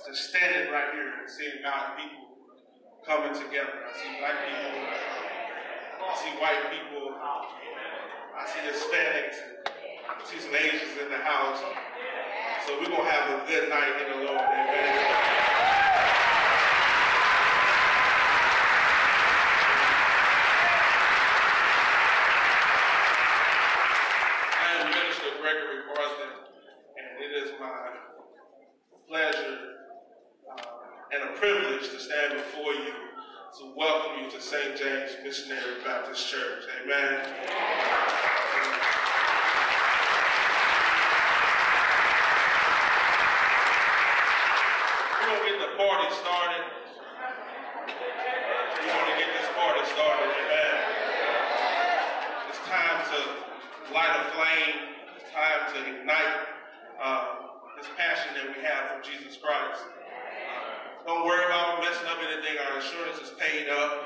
just standing right here and seeing God's people coming together. I see black people, I see white people, I see Hispanics, I see some Asians in the house. So we're going to have a good night in the Lord. Amen. Pleasure and a privilege to stand before you to welcome you to St. James Missionary Baptist Church. Amen. We're going to get the party started. We're going to get this party started. Amen. It's time to light a flame. It's time to ignite this passion that we have for Jesus Christ. Don't worry about messing up anything. Our insurance is paid up.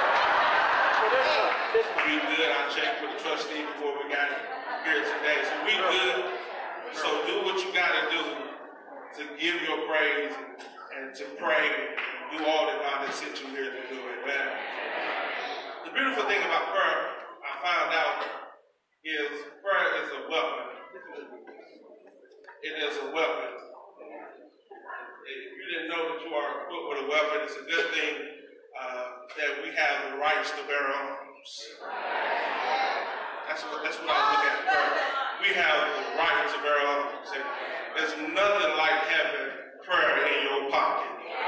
We good. I checked with the trustee before we got here today. So we good. So do what you got to do to give your praise and to pray and do all that God has sent you here to do. Amen. The beautiful thing about prayer, I found out, is prayer is a weapon. It is a weapon. If you didn't know that you are equipped with a weapon, it's a good thing that we have the rights to bear arms. That's what I look at prayer. We have the right to bear arms. And there's nothing like having prayer in your pocket.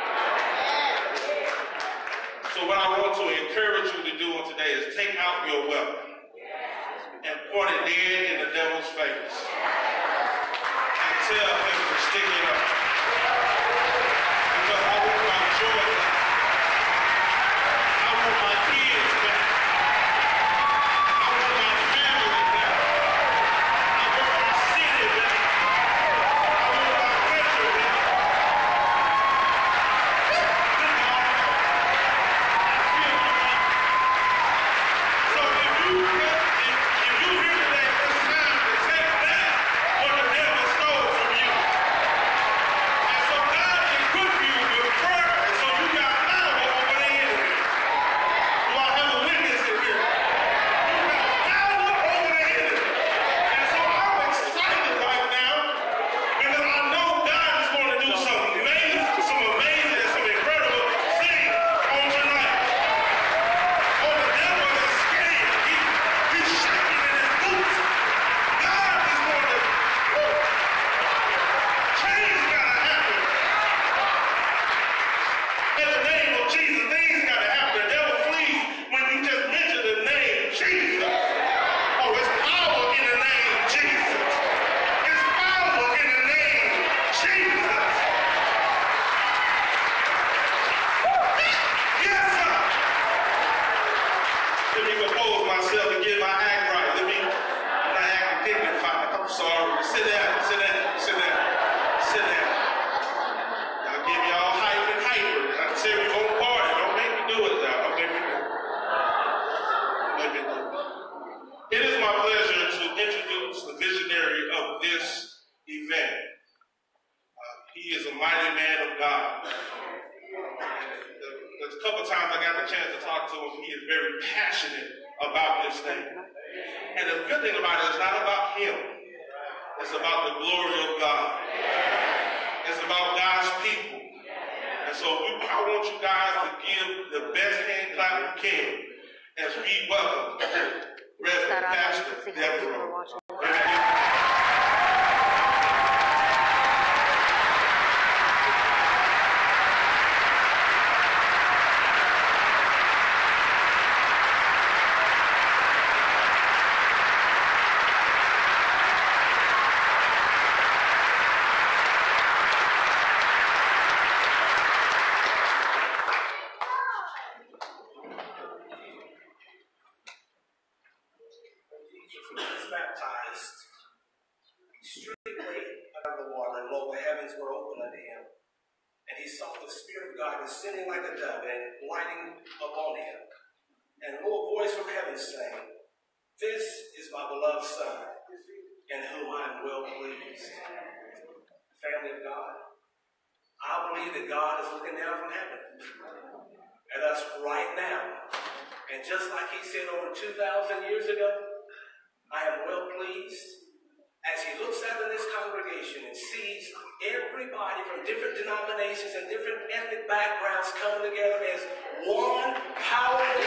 So what I want to encourage you to do on today is take out your weapon and point it dead in the devil's face. Tell him to stick it up. Because I want my joy back. I want my kids back. I want my family back. I want my city back. I want my country back. So if you hear today, it's time to take back what the devil stole from you. And so God equipped you with prayer, and so you got power over the enemy. Do I have a witness in here? You got power over the enemy. And so I'm excited right now because I know God is going to do some amazing and some incredible things on tonight. Oh, the devil is scared. He's shaking in his boots. God is going to change gotta happen. In the name of Jesus, things gotta happen. The devil flees when you just mention the name Jesus. Oh, it's power in the name Jesus. It's power in the name Jesus. Yes, sir. Let me compose myself and get my act right. I'm not acting dignified. I'm sorry. Sit down. I'll give y'all hype and hyper. I say we're going to party. Don't make me do it now. Don't make me do it. It is my pleasure to introduce the visionary of this event. He is a mighty man of God. The couple times I got the chance to talk to him, he is very passionate about this thing. And the good thing about it is not about him. It's about the glory of God. It's about God's people. And so I want you guys to give the best hand clap you can as we welcome Reverend Pastor Devrow. Baptized extremely out of the water, and lo, the heavens were open unto him. And he saw the Spirit of God descending like a dove and lighting upon him. And lo, a voice from heaven saying, "This is my beloved Son, in whom I am well pleased." Family of God, I believe that God is looking down from heaven at us right now. And just like he said over 2,000 years ago, I am well pleased as he looks out in this congregation and sees everybody from different denominations and different ethnic backgrounds coming together as one powerful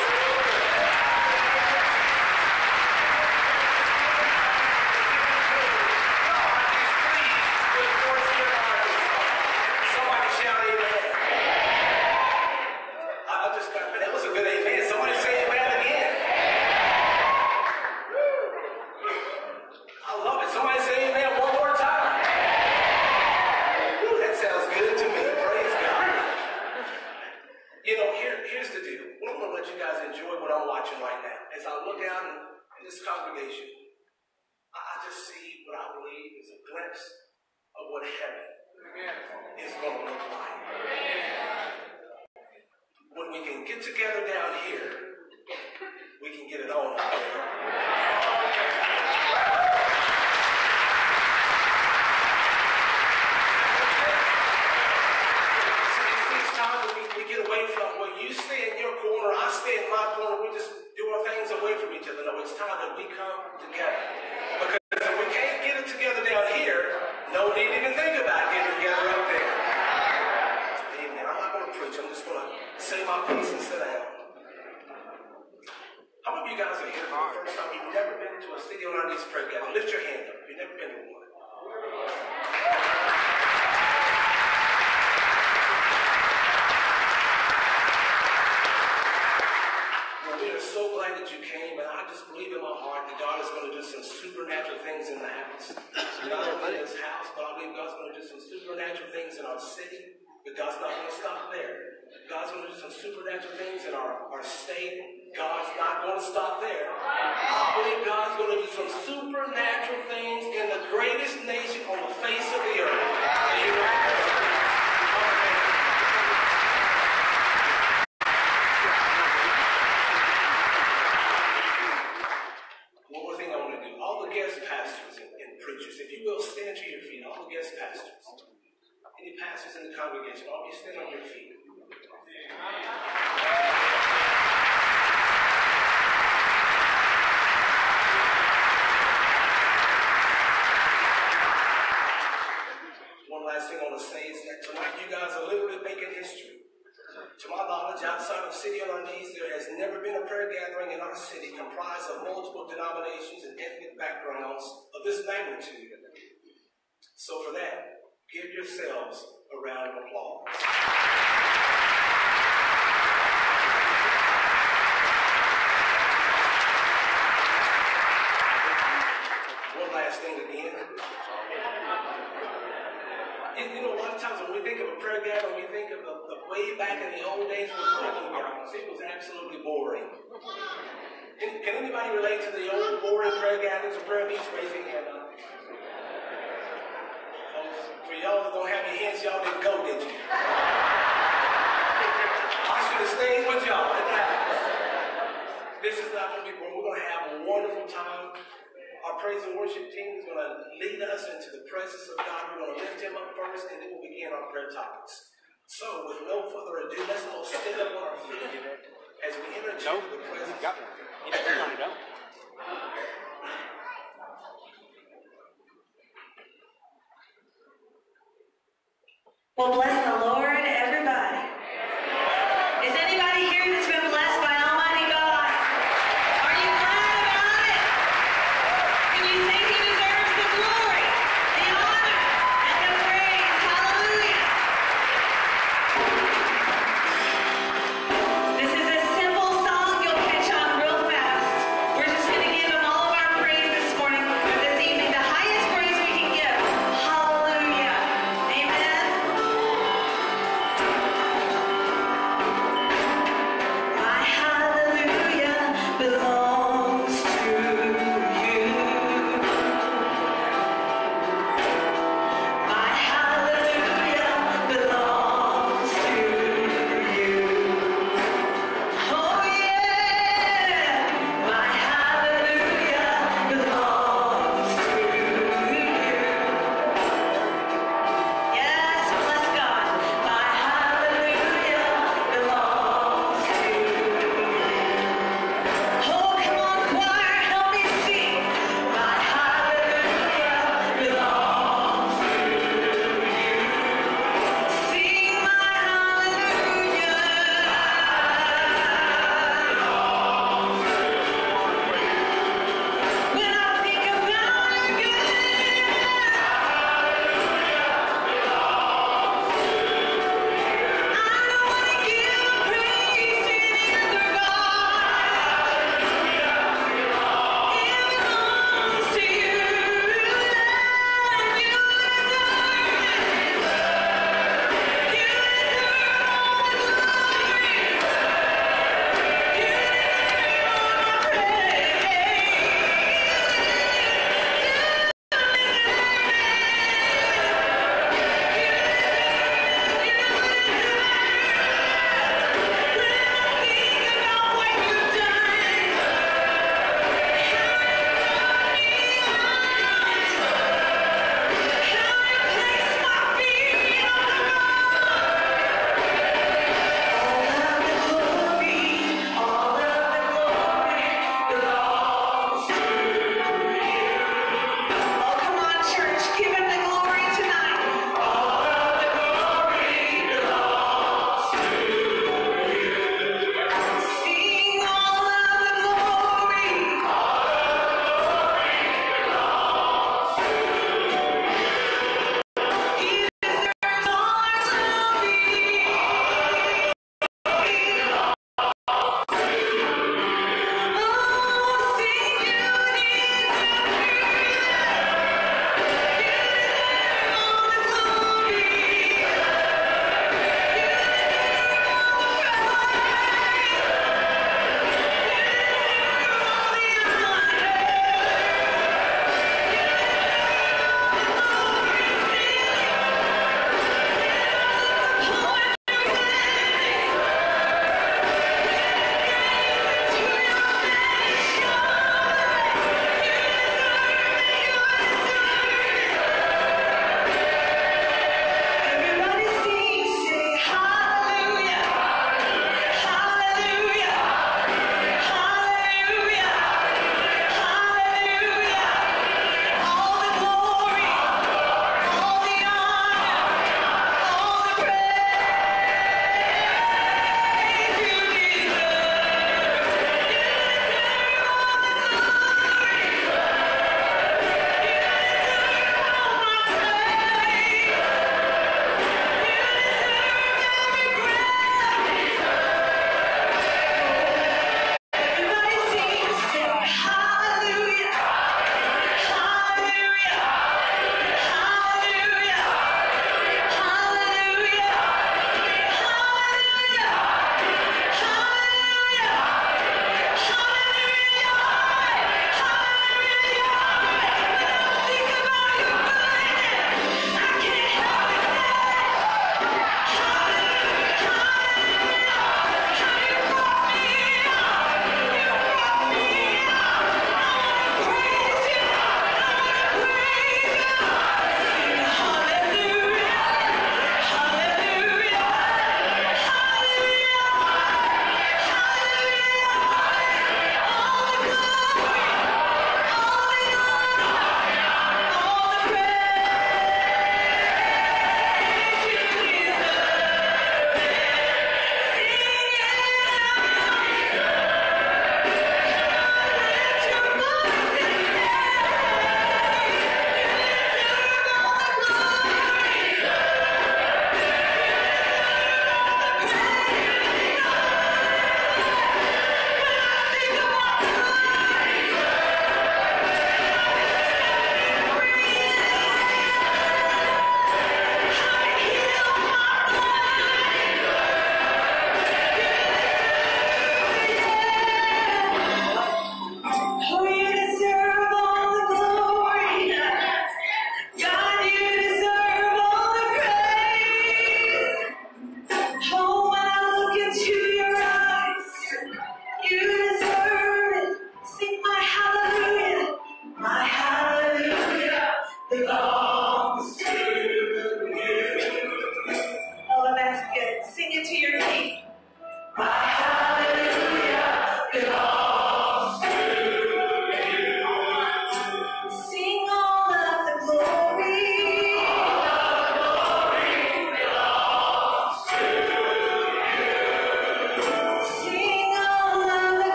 Well, bless the Lord, everybody. Is anybody here that's been blessed by Almighty God? Are you glad about it? Can you think He deserves the glory, the honor, and the praise? Hallelujah. This is a simple song you'll catch on real fast. We're just going to give Him all of our praise this morning, or this evening, the highest praise we can give. Hallelujah. Amen.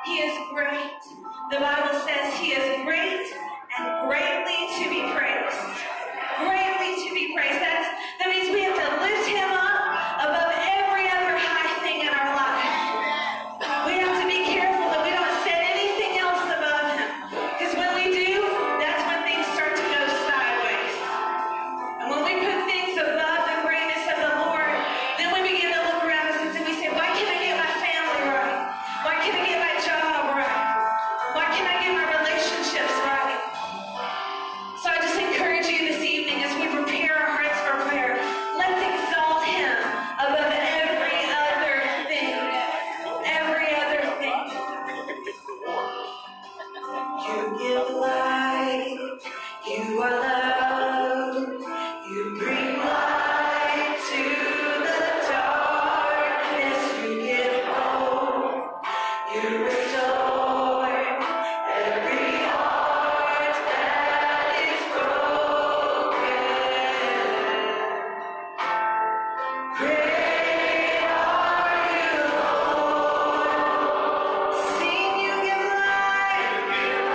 He is great. The Bible says he is great and greatly to be praised. Greatly to be praised. That means we have to lift him up above every other high thing in our life. We have to be careful that we don't set anything else above him. Because when we do, that's when things start to go sideways. And when we put things above the greatness of the Lord, then we begin to look around us and we say, why can't I get my family right? Why can't I get my job right? Why can't I get my relationships right? So I just encourage you this evening as we prepare our hearts for prayer, let's exalt him above every other thing. Every other thing. You give light. You are love. You bring light to the darkness. You give hope. You restore every heart that is broken. Great are you, Lord. Sing, you give light. You bring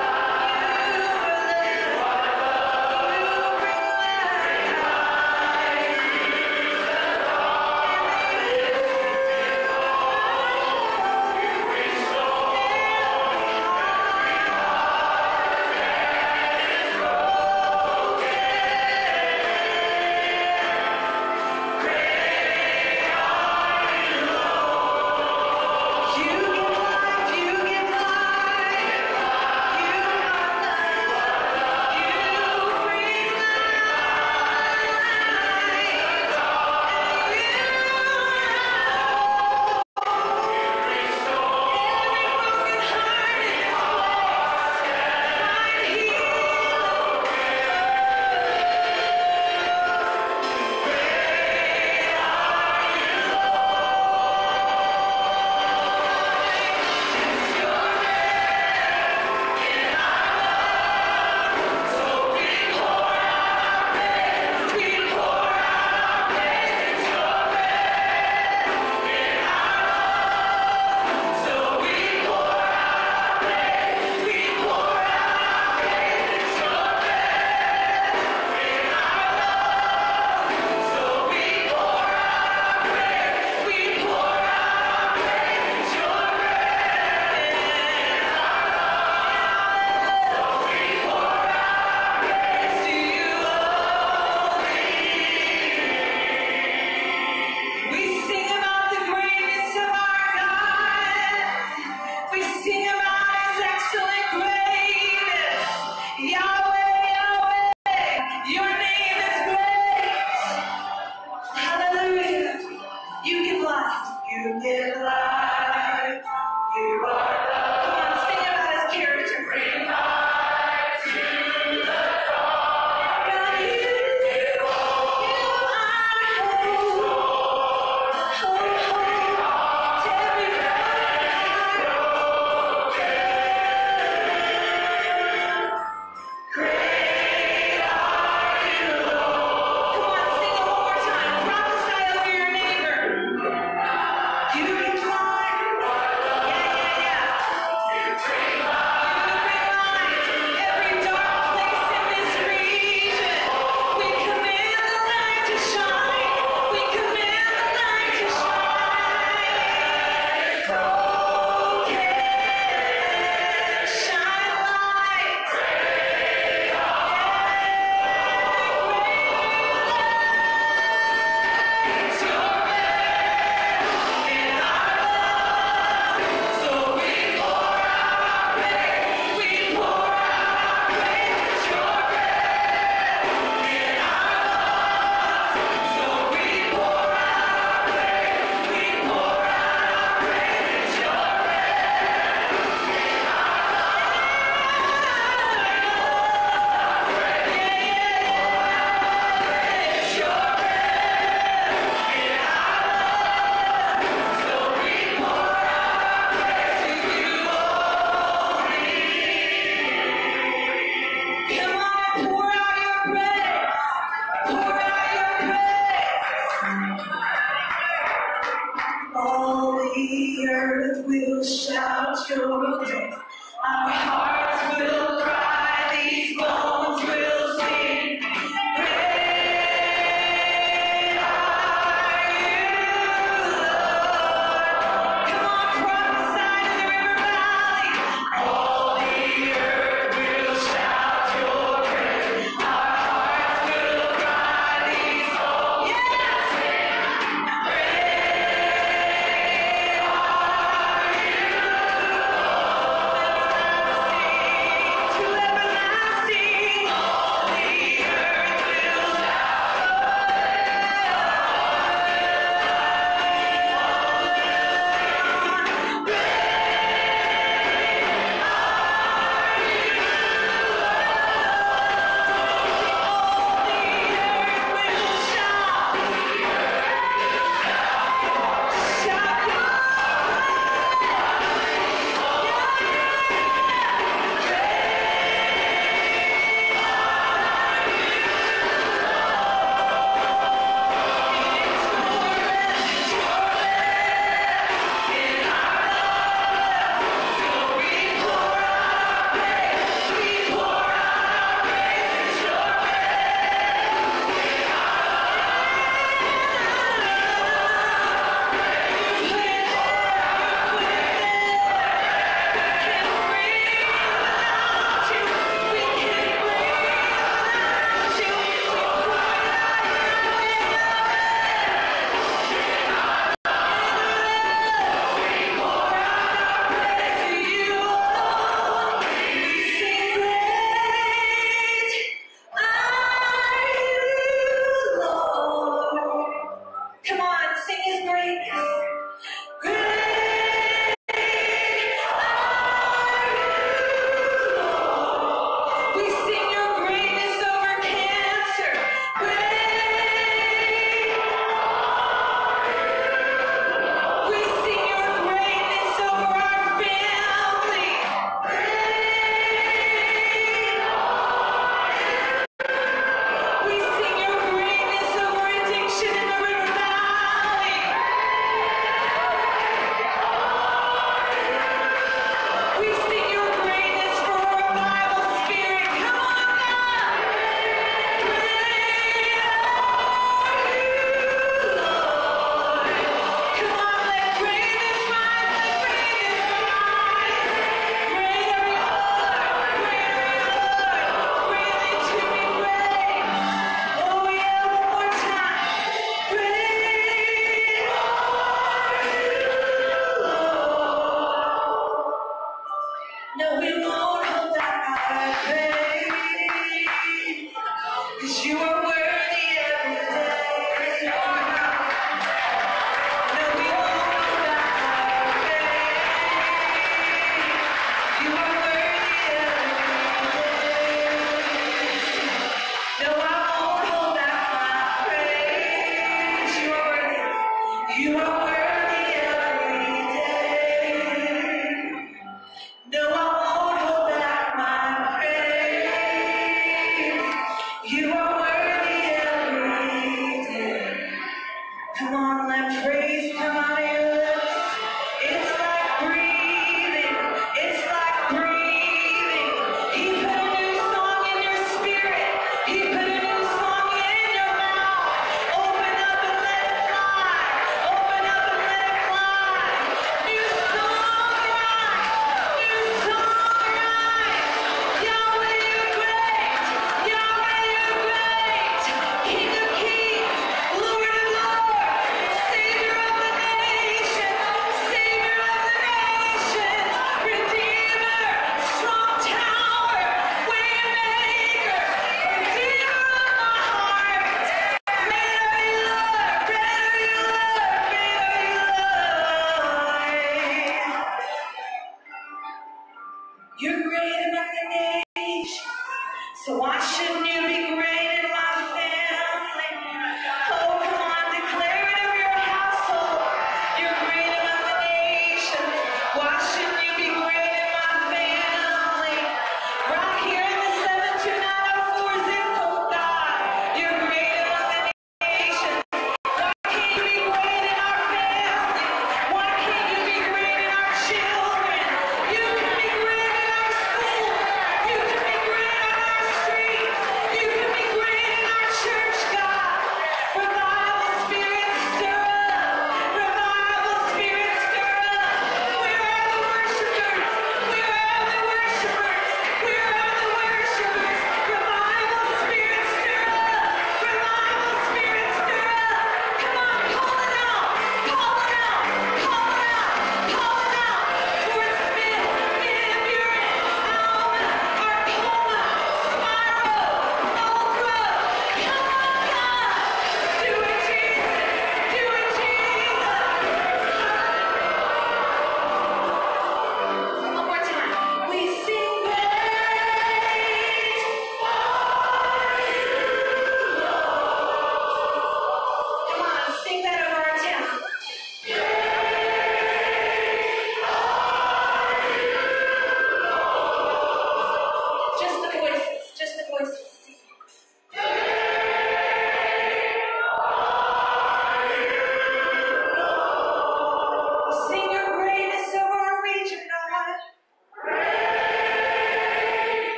Why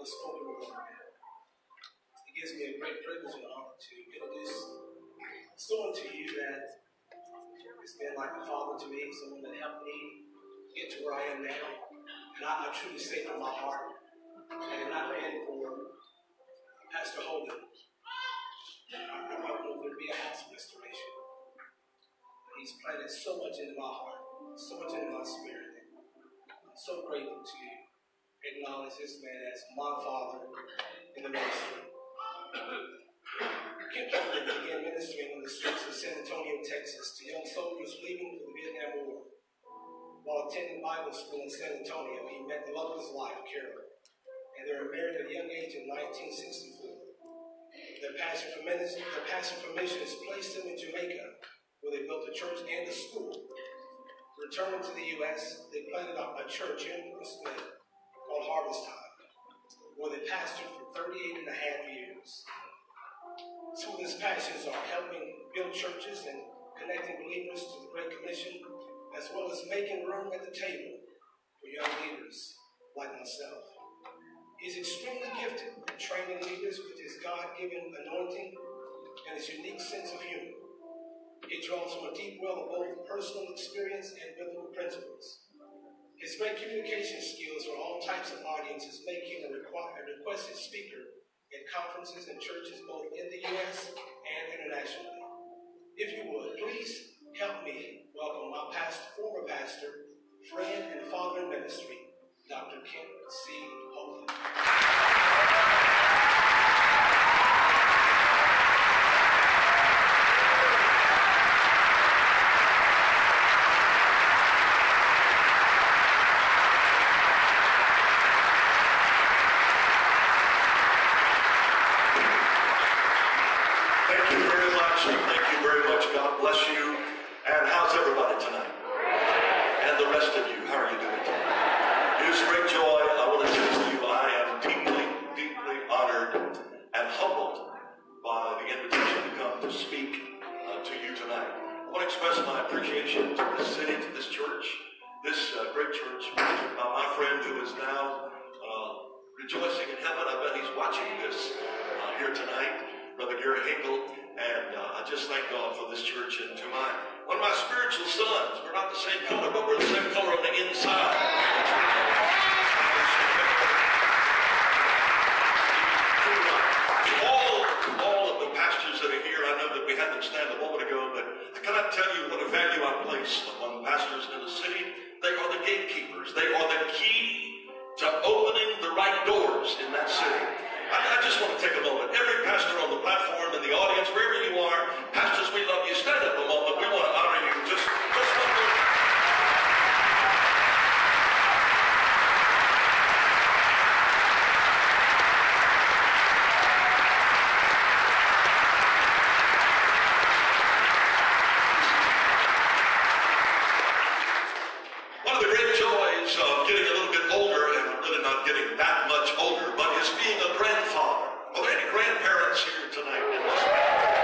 the spoken word man. It gives me a great privilege and honor to introduce someone to you that has been like a father to me, someone that helped me get to where I am now. And I truly say from my heart, had it not been for Pastor Holden, I probably would be a house of restoration. He's planted so much into my heart, so much into my spirit. I'm so grateful to acknowledge this man as my father in the ministry. Kent Holden began ministering on the streets of San Antonio, Texas, to young soldiers leaving for the Vietnam War. While attending Bible school in San Antonio, he met the love of his life, Carol, and they were married at a young age in 1964. Their passion for missions placed them in Jamaica, where they built a church and a school. Returning to the U.S., they planted a church in Fort Smith called Harvest Time, where they pastored for 38 and a half years. Some of his passions are helping build churches and connecting believers to the Great Commission, as well as making room at the table for young leaders like myself. He's extremely gifted at training leaders with his God-given anointing and his unique sense of humor. He draws from a deep well of both personal experience and biblical principles. His great communication skills for all types of audiences make him a requested speaker at conferences and churches both in the U.S. and internationally. If you would, please help me welcome my former pastor, friend, and father in ministry, Dr. Kent C. Holden. God bless you. And how's everybody tonight? And the rest of you, how are you doing tonight? It is a great joy. I want to say to you, I am deeply, deeply honored and humbled by the invitation to come to speak to you tonight. I want to express my appreciation to this city, to this church, this great church, my friend who is now rejoicing in heaven. I bet he's watching this here tonight, Brother Gary Hinkle. And I just thank God for this church and to one of my spiritual sons. We're not the same color, but we're the same color on the inside. To all of the pastors that are here, I know that we had them stand a moment ago, but I cannot tell you what a value I place among pastors in the city. They are the gatekeepers. They are the key to opening the right doors in that city. I just want to take a moment. Every pastor on the platform, in the audience, wherever you are, pastors, we love you. Stand up a moment. We want to honor you. Just one more. One of the great joys of getting a little bit older, and really not getting that much older, but is being a grandfather. Are there any grandparents here tonight in this room?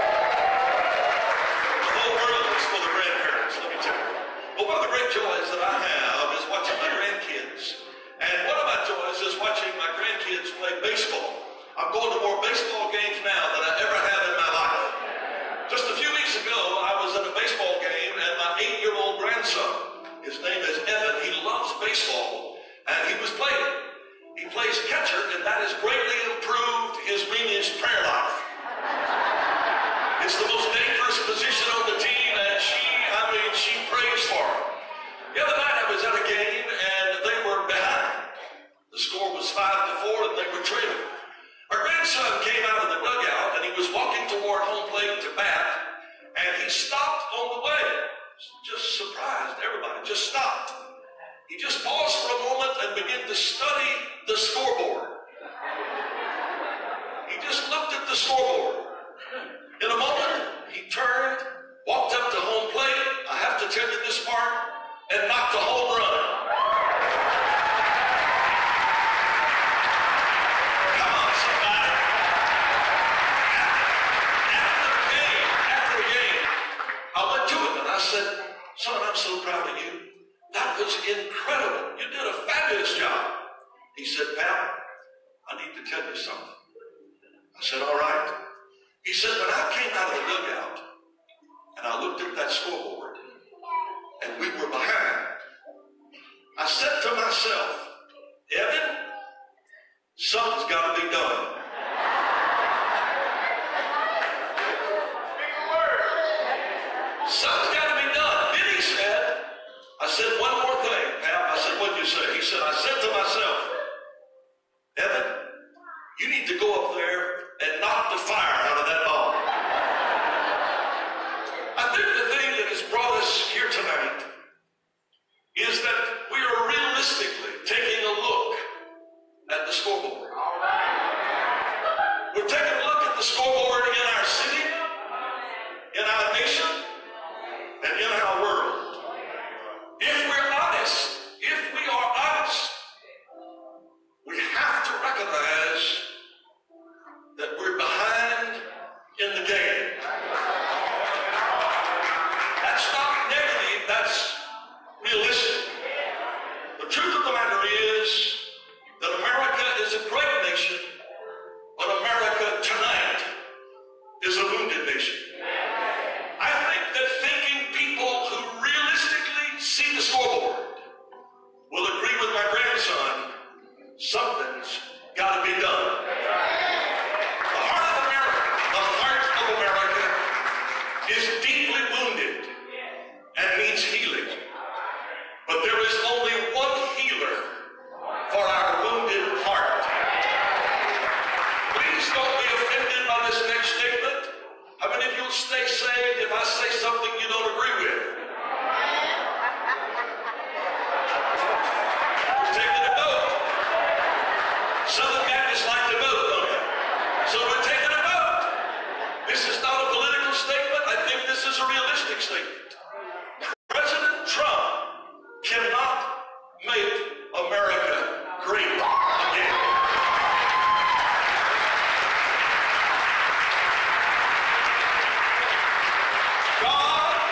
The whole world is full of grandparents, let me tell you. But one of the great joys that I have is watching my grandkids. And one of my joys is watching my grandkids play baseball. I'm going to more baseball games now than I ever have in my life. Just a few weeks ago, I was at a baseball game, and my 8-year-old grandson, his name is Evan, he loves baseball, and he was playing. He plays catcher, and that has greatly improved his Mimi's prayer life. It's the most dangerous position on the team, and she prays for him. The other night I was at a game, and they were behind. The score was 5-4, and they were trailing. Our grandson came out of the dugout, and he was walking toward home plate to bat, and he stopped on the way. Just surprised everybody, just stopped. He just paused for a moment and began to study the scoreboard. He just looked at the scoreboard. In a moment, he turned, walked up to home plate, I have to tell you this part, and knocked a home run. Come on, somebody. After the game, I went to him and I said, son, I'm so proud of you. That was incredible. You did a fabulous job. He said, Pap, I need to something. I said, all right. He said, when I came out of the dugout and I looked at that scoreboard and we were behind, I said to myself, Evan, something's got to be done. Something's got to be done. Then he said, I said, one more thing, Pap. I said, what'd you say? He said, I said to myself, Evan, you need to go up there and knock the fire out of that ball. I think the thing that has brought us here tonight is that we are realistically taking a look at the scoreboard. We're taking a look at the scoreboard in our city, in our nation, and in our world. If we're honest, if we are honest, we have to recognize that we're behind in the game. That's not negative, that's realistic. The truth of the matter is that America is a great nation, but America tonight is a wounded nation. I think that thinking people who realistically see the scoreboard will agree with my grandson, something's got to be done. The heart of America is deeply wounded and needs healing. But there is only one healer for our wounded heart. Please don't be offended by this next statement. How many of you will stay saved if I say something you don't agree with? We're taking a vote. Southern Baptists like to vote, don't they? So we're taking a vote. This is not a political statement. I think this is a realistic statement. President Trump cannot make America great again. God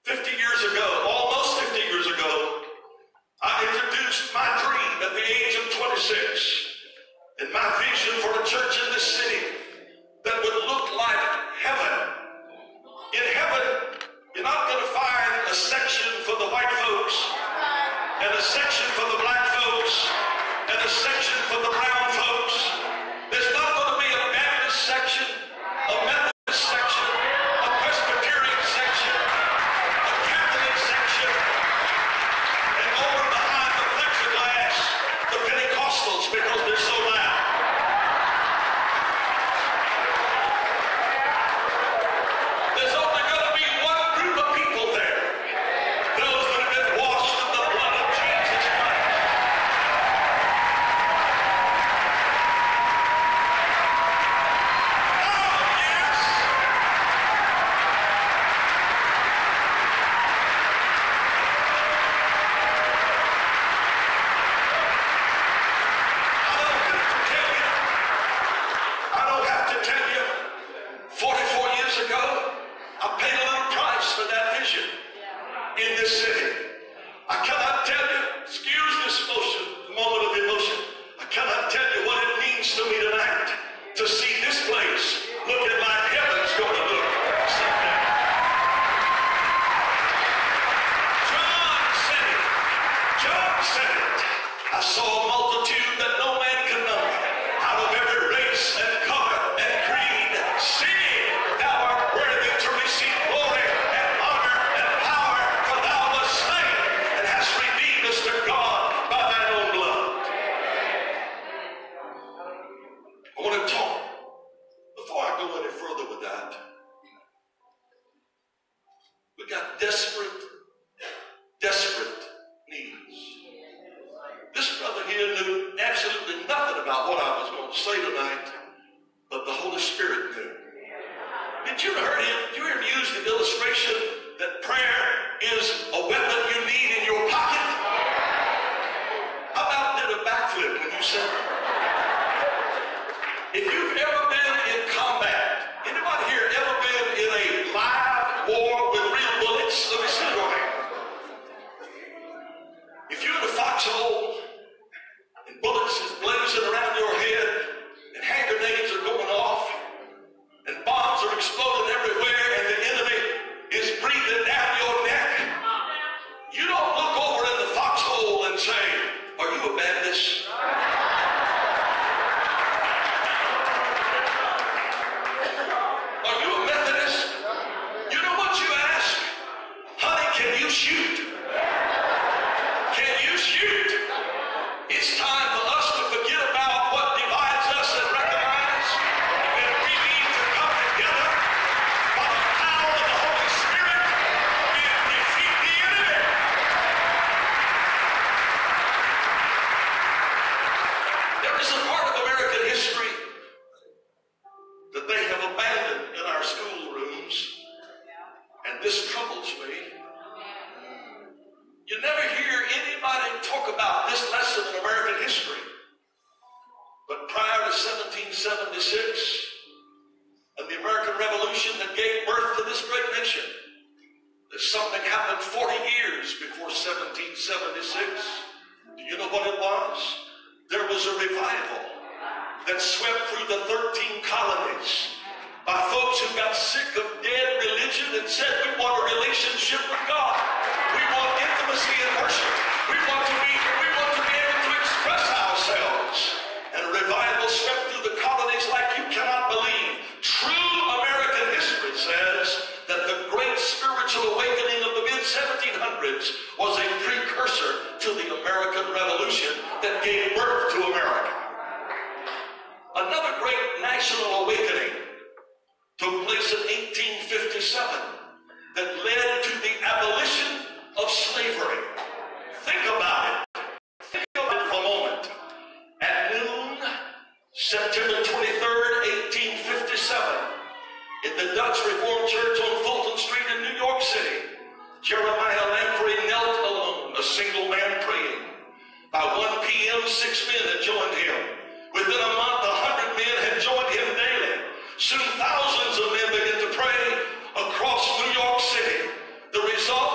50 years ago, almost 50 years ago, I introduced my dream at the age of 26 and my vision for a church in this city that would look like heaven. In heaven, you're not going to find a section for the white folks and a section for the black folks and a section for the brown folks. There's not going to be a Baptist section, a Methodist section, a Presbyterian section, a Catholic section, and over behind the plexiglass, the Pentecostals, because they're so loud. There's only going to be one group of people there, those that have been washed in the blood of Jesus Christ. I don't have to tell you, 44 years ago, I paid a little price for that vision in this city. I cannot tell you, excuse this emotion, moment of emotion, I cannot tell you what it means to me tonight to see this place looking like heaven's going to look someday. John said it. I saw a multitude that no man can number, out of every race and color and creed, singing, Thou art worthy to receive glory and honor and power, for Thou wast slain and hast redeemed us to God by Thine own blood. I want to talk, before I go any further with that, we got desperate needs. This brother here knew absolutely nothing about what I was going to say tonight, but the Holy Spirit knew. Did you hear him use the illustration that prayer is a weapon you need in your pocket? How about did a backflip when you said it? If you've ever been in combat, anybody here ever been in a live war with real bullets? Let me see your hand. If you're in a foxhole and bullets is blazing around your head and hand grenades are going off and bombs are exploding everywhere and the enemy is breathing down your neck, you don't look over in the foxhole and say, "Are you a Baptist?" Are you a Methodist? You know what you ask? Honey, can you shoot? Can you shoot? It's time for us to forget about what divides us and recognize that we need to come together by the power of the Holy Spirit and defeat the enemy. There is a part of American history that they have abandoned in our schoolrooms, and this troubles me. You never hear anybody talk about this lesson in American history. But prior to 1776 and the American Revolution that gave birth to this great nation, there's something happened 40 years before 1776. Do you know what it was? There was a revival that swept through the 13 colonies by folks who got sick of dead religion and said, we want a relationship with God. We want intimacy in worship. We want to be able to express ourselves. And a revival swept through the colonies like you cannot believe. True American history says that the great spiritual awakening of the mid-1700s was a precursor to the American Revolution that gave birth to America. Another great national awakening took place in 1857 that led to the abolition of slavery. Think about it. Think about it for a moment. At noon, September 23rd, 1857, in the Dutch Reformed Church on Fulton Street in New York City, Jeremiah Lamprey knelt alone, a single man praying. By 1 p.m., 6 men had joined him. Within a month, 100 men had joined him daily. Soon thousands of men began to pray across New York City. The result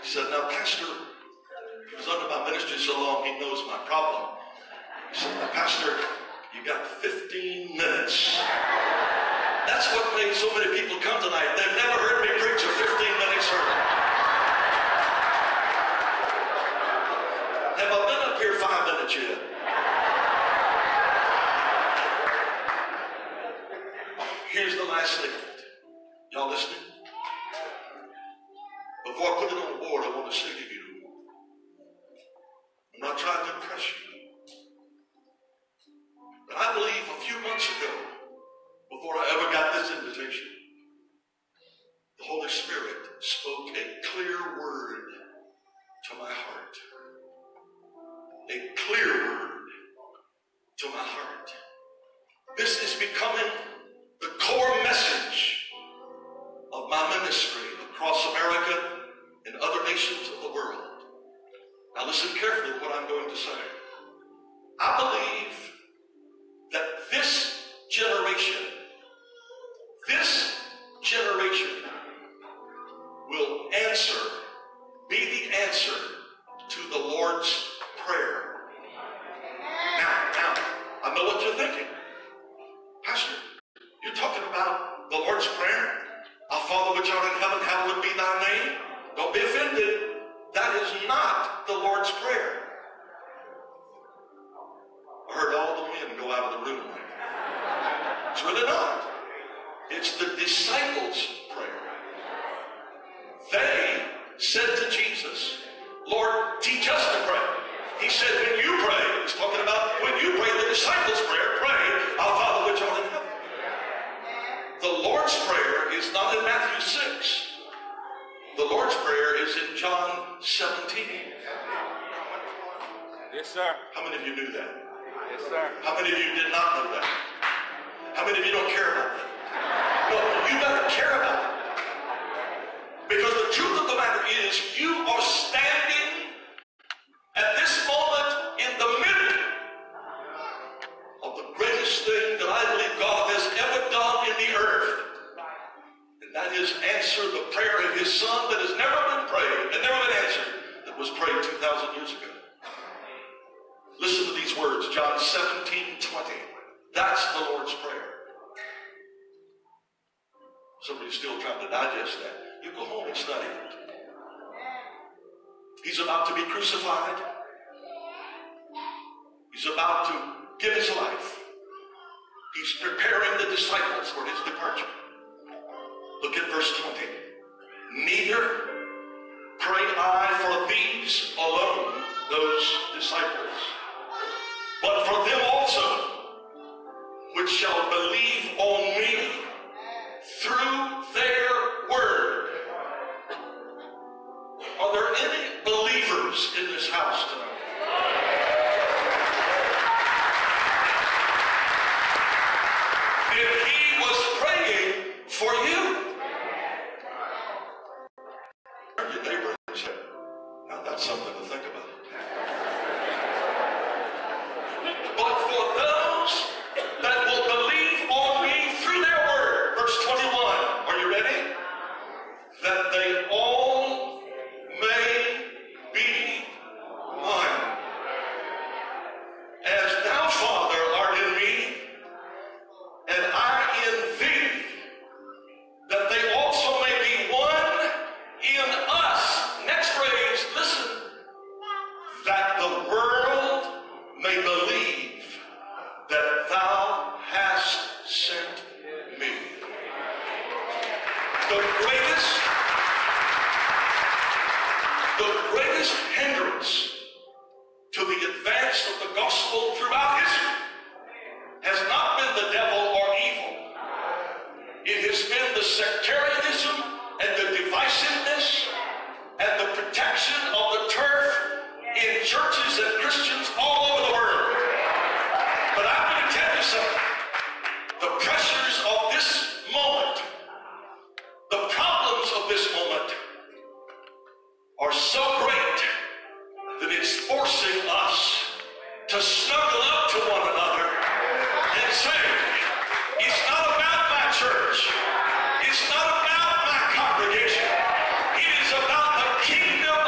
He said, now, Pastor, he was under my ministry so long, he knows my problem. He said, now, Pastor, you got 15 minutes. That's what made so many people come tonight. They've never heard me preach a 15-minute sermon. Have I been up here 5 minutes yet? Here's the last statement. Y'all listening? Before I put it on the board, I want to say to you, I'm not trying to impress you, but I believe a few months ago, before I ever got this invitation, the Holy Spirit spoke a clear word to my heart. A clear word to my heart. This is becoming the core message of my ministry across America and other nations of the world. Now listen carefully to what I'm going to say. I believe that this generation will be the answer to the Lord's Prayer. Now, I know what you're thinking. Pastor, you're talking about the Lord's Prayer? Our Father which art in heaven, hallowed be thy name. Don't be offended. That is not the Lord's Prayer. I heard all the men go out of the room. It's really not. It's the disciples' prayer. They said to Jesus, Lord, teach us to pray. He said, when you pray, he's talking about when you pray the disciples' prayer, pray, our Father which art in heaven. The Lord's Prayer is not in Matthew 6. The Lord's Prayer is in John 17. Yes, sir. How many of you knew that? Yes, sir. How many of you did not know that? How many of you don't care about that? No, you better care about it. Because the truth of the matter is, you are standing at this moment in the middle of the greatest thing that I believe God has ever done in the earth. And that is answer the prayer of his Son that has never been prayed and never been answered, that was prayed 2,000 years ago. Listen to these words, John 17:20. That's the Lord's Prayer. Somebody's still trying to digest that. You go home and study it. He's about to be crucified. He's about to give his life. He's preparing the disciples for his departure. Look at verse 20. Neither pray I for these alone, those disciples, but for them also, which shall believe on me through their word. Are there any believers in this house tonight? Then he was praying for you. Your neighbor said, now that's something to think about. But for those that will believe on me through their word, verse 21, are you ready? That they all may be one. As thou, Father, art in me, and I in thee, that they also may be one in us. Next phrase, listen. That the world may believe that thou hast sent me. The greatest hindrance to the advance of the gospel throughout history has not been the devil or evil. It has been the sectarianism and the divisiveness and the protection of the turf in churches and Christians all over the world. But I'm going to tell you something. The pressures of this moment, the problems of this moment are so great that it's forcing us to snuggle up to one another and say, it's not about my church. It's not about my congregation. It is about the kingdom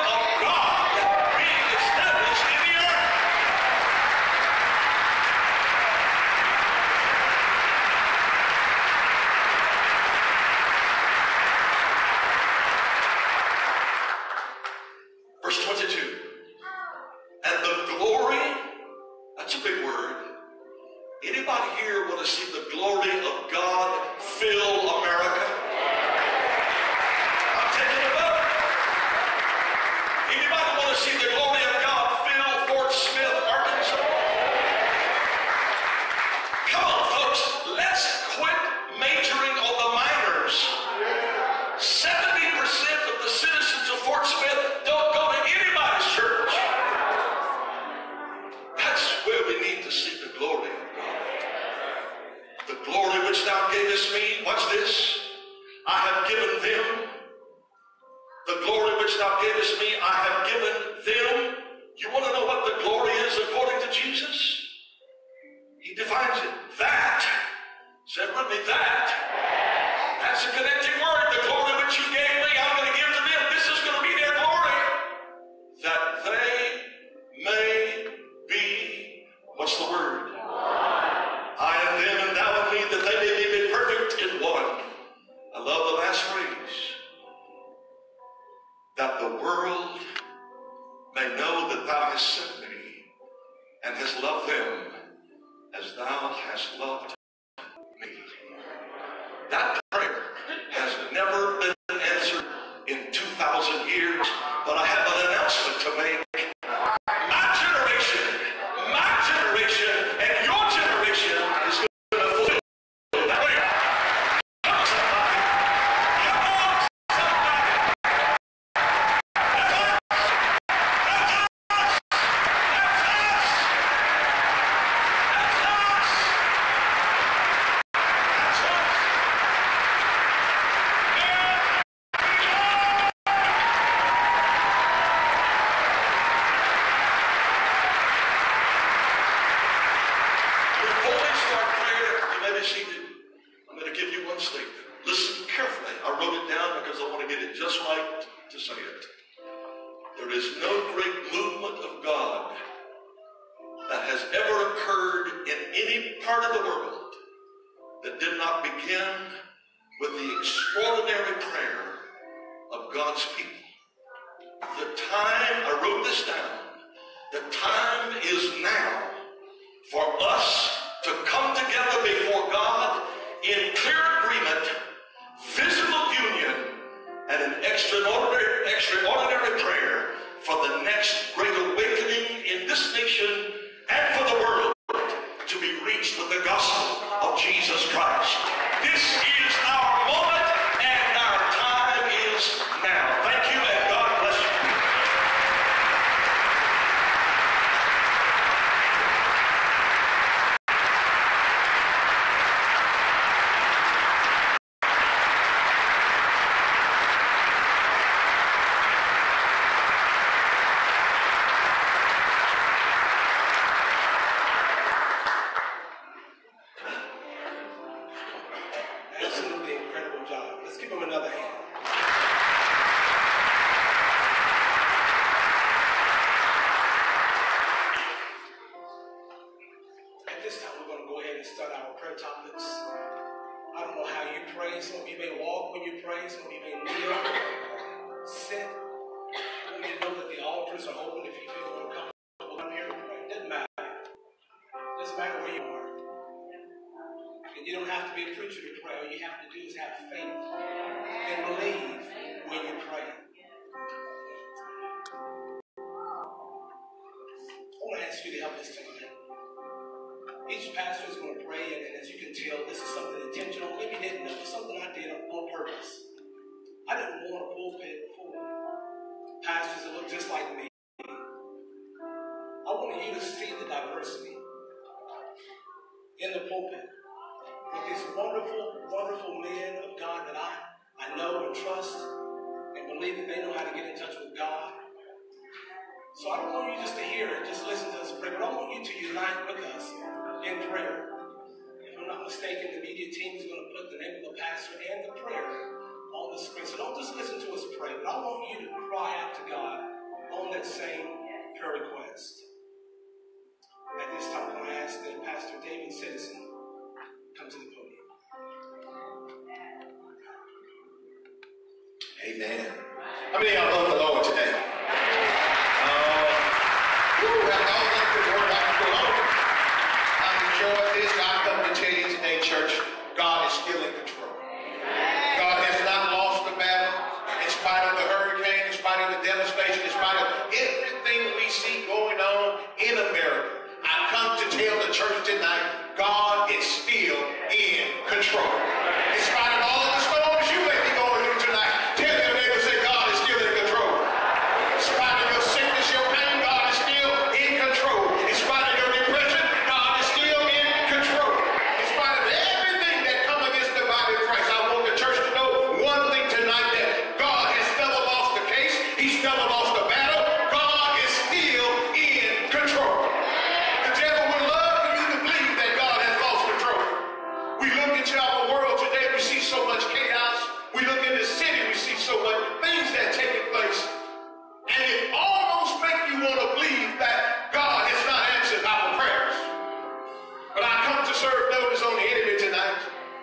Anybody want to see the glory of God fill Fort Smith, Arkansas? Come on, folks. Let's quit majoring on the minors. 70% of the citizens of Fort Smith don't go to anybody's church. That's where we need to see the glory of God. The glory which thou gavest me, watch this, I have given them. The glory which thou gavest me, I have given them. You want to know what the glory is according to Jesus? He defines it. That, said with me, that's a connecting word. The glory which you gave me, I'm going to give to them. This is going to be their glory. That they may be, what's the word? I and them and thou and me, that they may be made perfect in one. I love the last phrase. That the world may know that thou hast sent me and hast loved them as thou hast loved me. That prayer has never been answered in 2,000 years, but I have an announcement to make. My generation, and your generation is going to fulfill that prayer. Come on, somebody. Come on, somebody. That's us. That's us. That's us. That's us. Before we start prayer, you may be seated. I'm going to give you one statement. Listen carefully. I wrote it down because I want to get it just right to say it. There is no great movement of God that has ever occurred in any part of the world that did not begin with the extraordinary prayer of God's people. The time, I wrote this down, the time is now for us to come together before God in clear agreement, physical union, and an extraordinary prayer for the next great awakening in this nation and for the world to be reached with the gospel of Jesus Christ. This is our moment and our time is now. Thank you and God bless you. Absolutely incredible job. Let's give him another hand. At this time, we're going to go ahead and start our prayer topics. I don't know how you pray. Some of you may walk when you pray. Some of you may kneel, sit. I want you to know that the altars are open if you feel more comfortable come here to pray. It doesn't matter. It doesn't matter where you are. And you don't have to be a preacher to pray. All you have to do is have faith and believe when you pray. I want to ask you to help us tonight. Each pastor is going to pray, and as you can tell, this is something intentional. Maybe you didn't know. It's something I did on purpose. I didn't want a pulpit for pastors that look just like me. I wanted you to see the diversity in the pulpit with these wonderful, wonderful men of God that I know and trust and believe that they know how to get in touch with God. So I don't want you just to hear it, just listen to us pray, but I want you to unite with us in prayer. If I'm not mistaken, the media team is going to put the name of the pastor and the prayer on the screen. So don't just listen to us pray, but I want you to cry out to God on that same prayer request. At this time, I'm going to ask that Pastor David Citizen come to the podium. Amen. How many of y'all love the Lord today? I enjoy this. I come to tell you today, church, God is still in control. God has not lost the battle in spite of the hurricane, in spite of the devastation, in spite of everything we see going on in America, I come to tell the church tonight, God is still in control. In spite of all of the storms you may be going through tonight, tell your neighbor, say, God is still in control. In spite of your sickness, your pain, God is still in control. In spite of your depression, God is still in control. In spite of everything that come against the body of Christ, I want the church to know one thing tonight, that God has never lost the case. He's never lost the battle. God is still in control. The devil would love for you to believe that God has lost control. We look into our world today, we see so much chaos. We look in the city, we see so much things that are taking place. And it almost makes you want to believe that God has not answered our prayers. But I come to serve notice on the enemy tonight.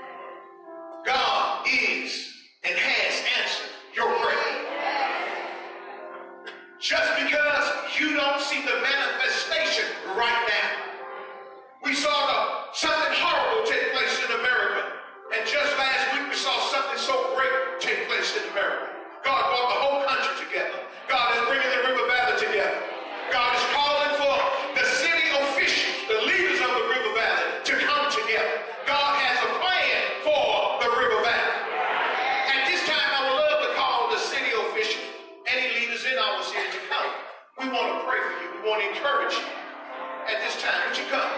God is and has answered your prayer. Just because you don't see the manifestation right now. We saw something horrible take place in America. And just last week we saw something so great take place in America. God brought the whole country together. God is bringing the River Valley together. God is calling for the city officials, the leaders of the River Valley, to come together. God has a plan for the River Valley. At this time, I would love to call the city officials, any leaders in our city, to come. We want to pray for you. We want to encourage you. At this time, would you come?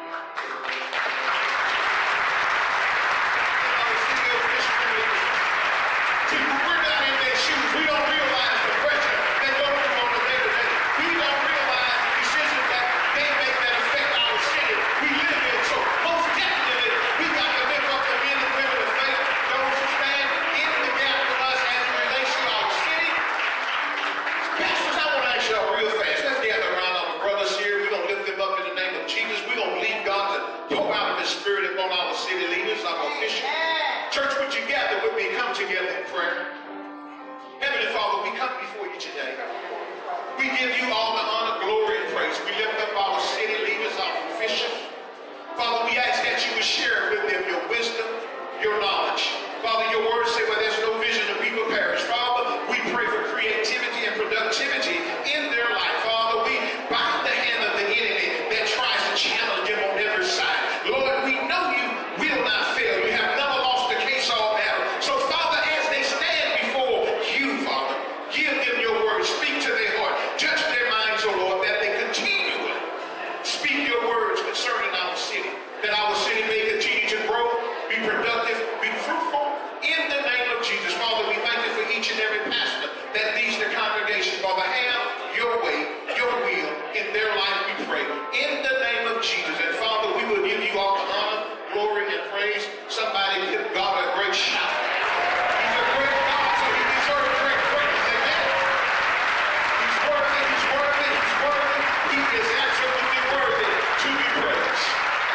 See, when we're not in their shoes, we don't realize the pressure they go through on a day-to-day. We don't realize the decisions that they make that affect our city we live in. So most definitely, we got to lift up the men and women of faith, those who stand in the gap for us as it relates to our city. Pastors, I want to ask y'all real fast. Let's gather around our brothers here. We're going to lift them up in the name of Jesus. We're going to believe God to pour out of His Spirit upon our city leaders, our officials. Church, would you gather with me? Come together in prayer. Heavenly Father, we come before you today. We give you all the honor, glory, and praise. We lift up our city leaders, our officials. Father, we ask that you would share with them your wisdom, your knowledge. Father, your words say where there's no vision, the people perish. Father, we pray for creativity and productivity in their life. Father, we bind the hand of the enemy that tries to challenge them on every side. Lord, we know you will not fail. You have never lost the case all battle. So, Father, as they stand before you, Father, give them your word. Speak to their heart. Touch their minds, oh Lord, that they continually speak your words concerning our city, that our city may continue to grow, be productive, be fruitful, in the name of Jesus. Father, we thank you for each and every pastor that leads the congregation. Father, have your way, your will in their life, we pray, in the name of Jesus. And Father, we will give you all the honor, glory, and praise. Somebody give God a great shout. He's a great God, so he deserves great praise. Amen. He's worthy, he's worthy, he's worthy. He is absolutely worthy to be praised.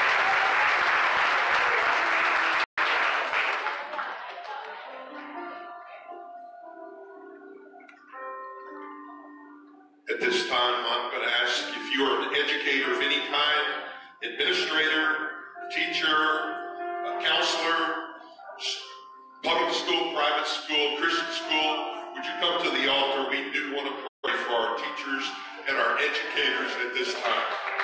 At this time, I'm going to ask if you are an educator of any kind, administrator, teacher, a counselor, public school, private school, Christian school, would you come to the altar? We do want to pray for our teachers and our educators at this time.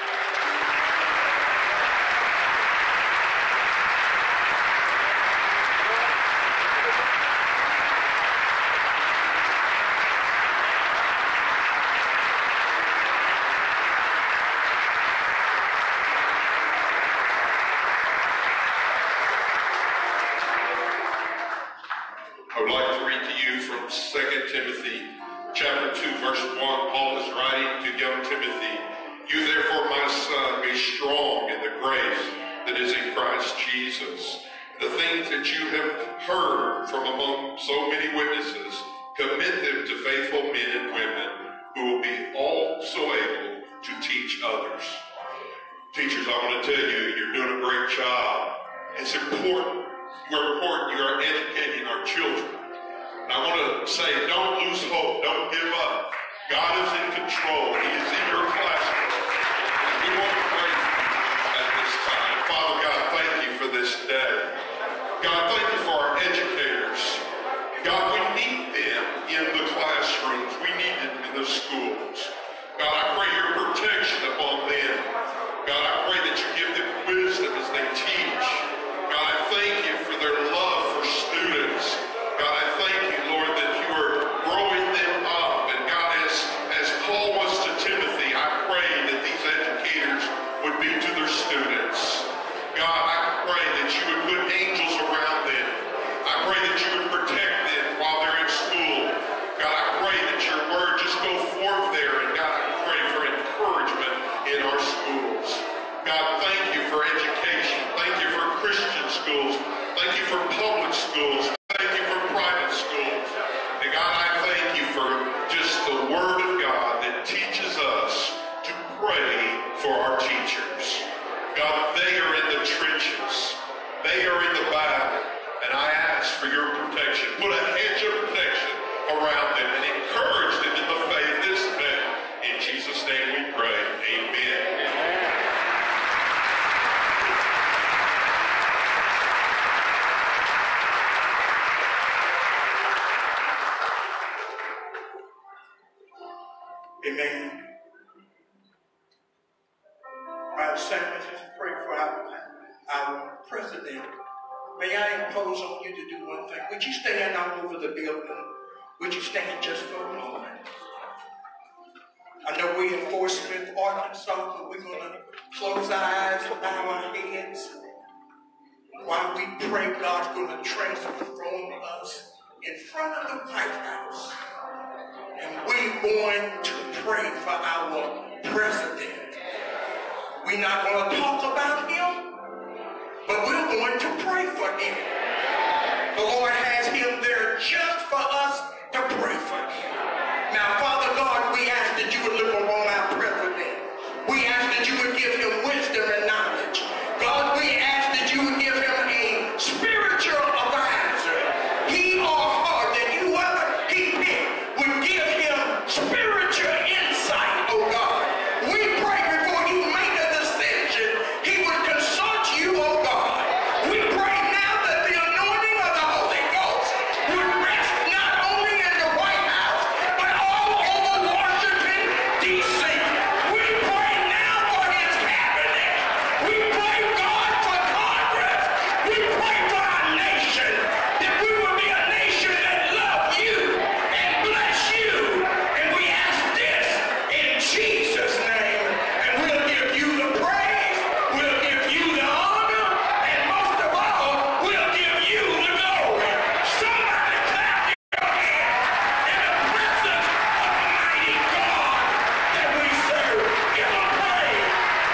I would like to read to you from 2 Timothy chapter 2, verse 1. Paul is writing to young Timothy. You therefore, my son, be strong in the grace that is in Christ Jesus. The things that you have heard from among so many witnesses, commit them to faithful men and women who will be also able to teach others. Teachers, I want to tell you, you're doing a great job. It's important. We're important. You are educating our children. And I want to say, don't lose hope. Don't give up. God is in control. He is in your classroom. And we want to pray for you at this time. Father God, thank you for this day. God, thank you for our educators. God, we need them in the classrooms. We need to Amen. My assignment is to pray for our president. May I impose on you to do one thing? Would you stand all over the building? Would you stand just for a moment? I know we're in Fort Smith, Arkansas, but we're going to close our eyes, bow our heads. While we pray, God's going to transform us in front of the White House. And we're going to pray for our president. We're not going to talk about him, but we're going to pray for him. The Lord has him there just for us to pray for him. Now, Father God, we ask that you would look upon our president. We ask that you would give him wisdom and knowledge. God, we ask that you would give him a spiritual advisor. He or her, that whoever he picked would give him spiritual insight, oh God. We pray before he make a decision, he would consult you, oh God. We pray now that the anointing of the Holy Ghost would rest not only in the White House, but all over Washington, D.C. We pray now for his cabinet. We pray, God, for Congress. We pray for our nation, that we will be a nation that loves you and bless you. And we ask this in Jesus' name. And we'll give you the praise, we'll give you the honor, and most of all, we'll give you the glory. Somebody clap your hands in the presence of the mighty God that we serve. Give him praise.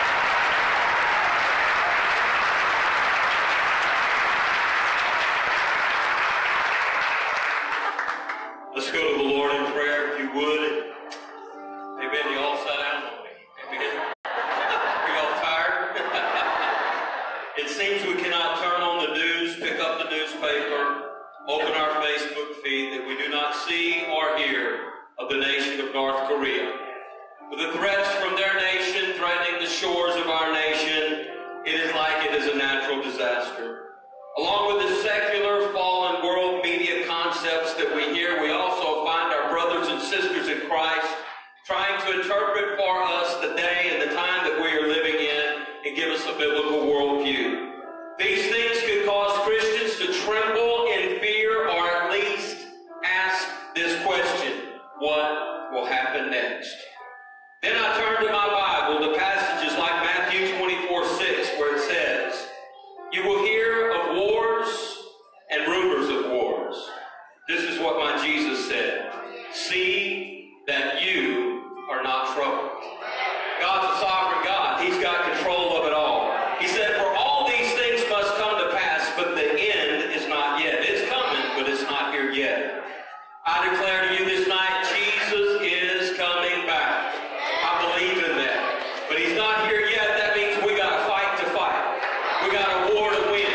Let's go to the Lord in prayer, if you would. Amen. You all sat down on me. Amen. Are you all tired? It seems we cannot turn on the news, pick up the newspaper, open our Facebook feed, that we do not see or hear of the nation of North Korea. With the threats from their nation threatening the shores of our nation, it is like it is a natural disaster. Along with the secular, fallen world media concepts that we hear, we also find our brothers and sisters in Christ trying to interpret for us the day and the time that we are living in and give us a biblical worldview. These things could cause Christians to tremble in fear, or at least ask this question: what will happen next? Then I turn to my Bible to passages like Matthew 24:6, where it says, "You will hear of wars and rumors of wars." This is what my Jesus said: "See that you are not troubled." God's a sovereign God. He's got control of it all. He said, "For all these things must come to pass, but the end is not yet." It's coming, but it's not here yet. I declare to you this night, Jesus is coming back. I believe in that. But he's not here yet. That means we got a fight to fight. We got a war to win.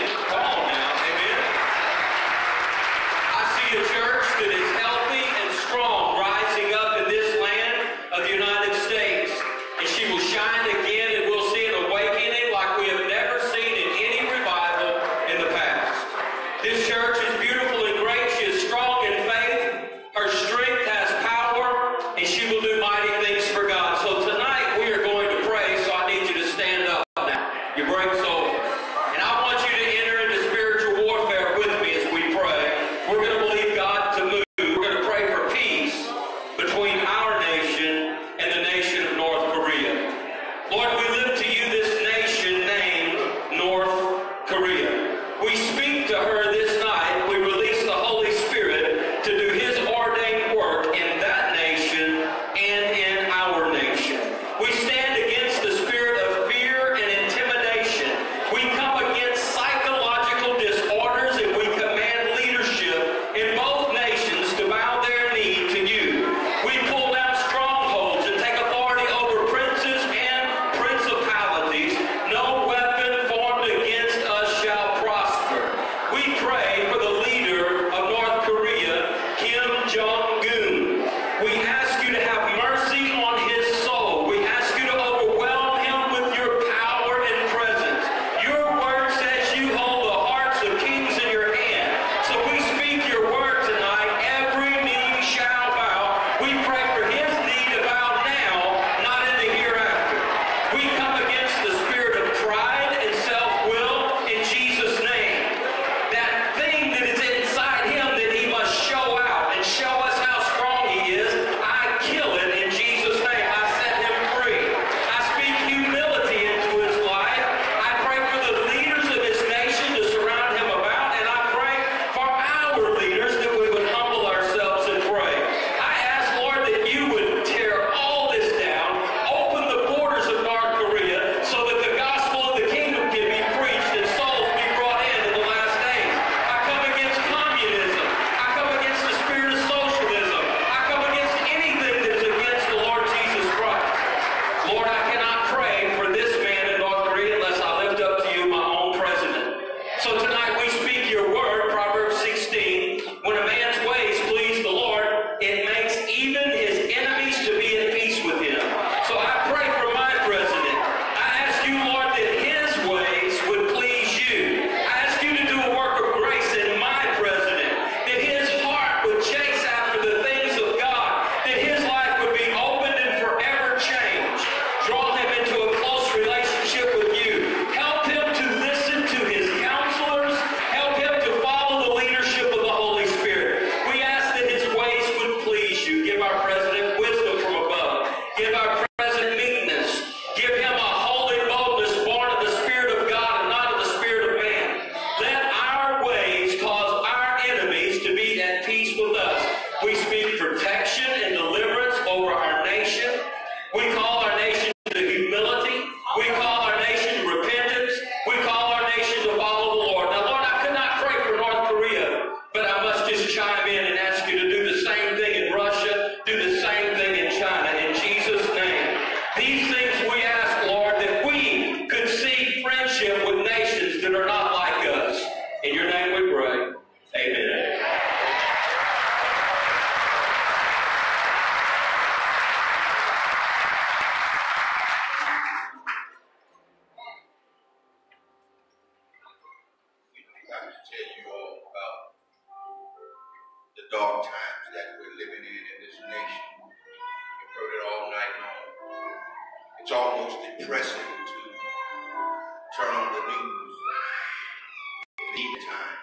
It's almost depressing to turn on the news in the evening time.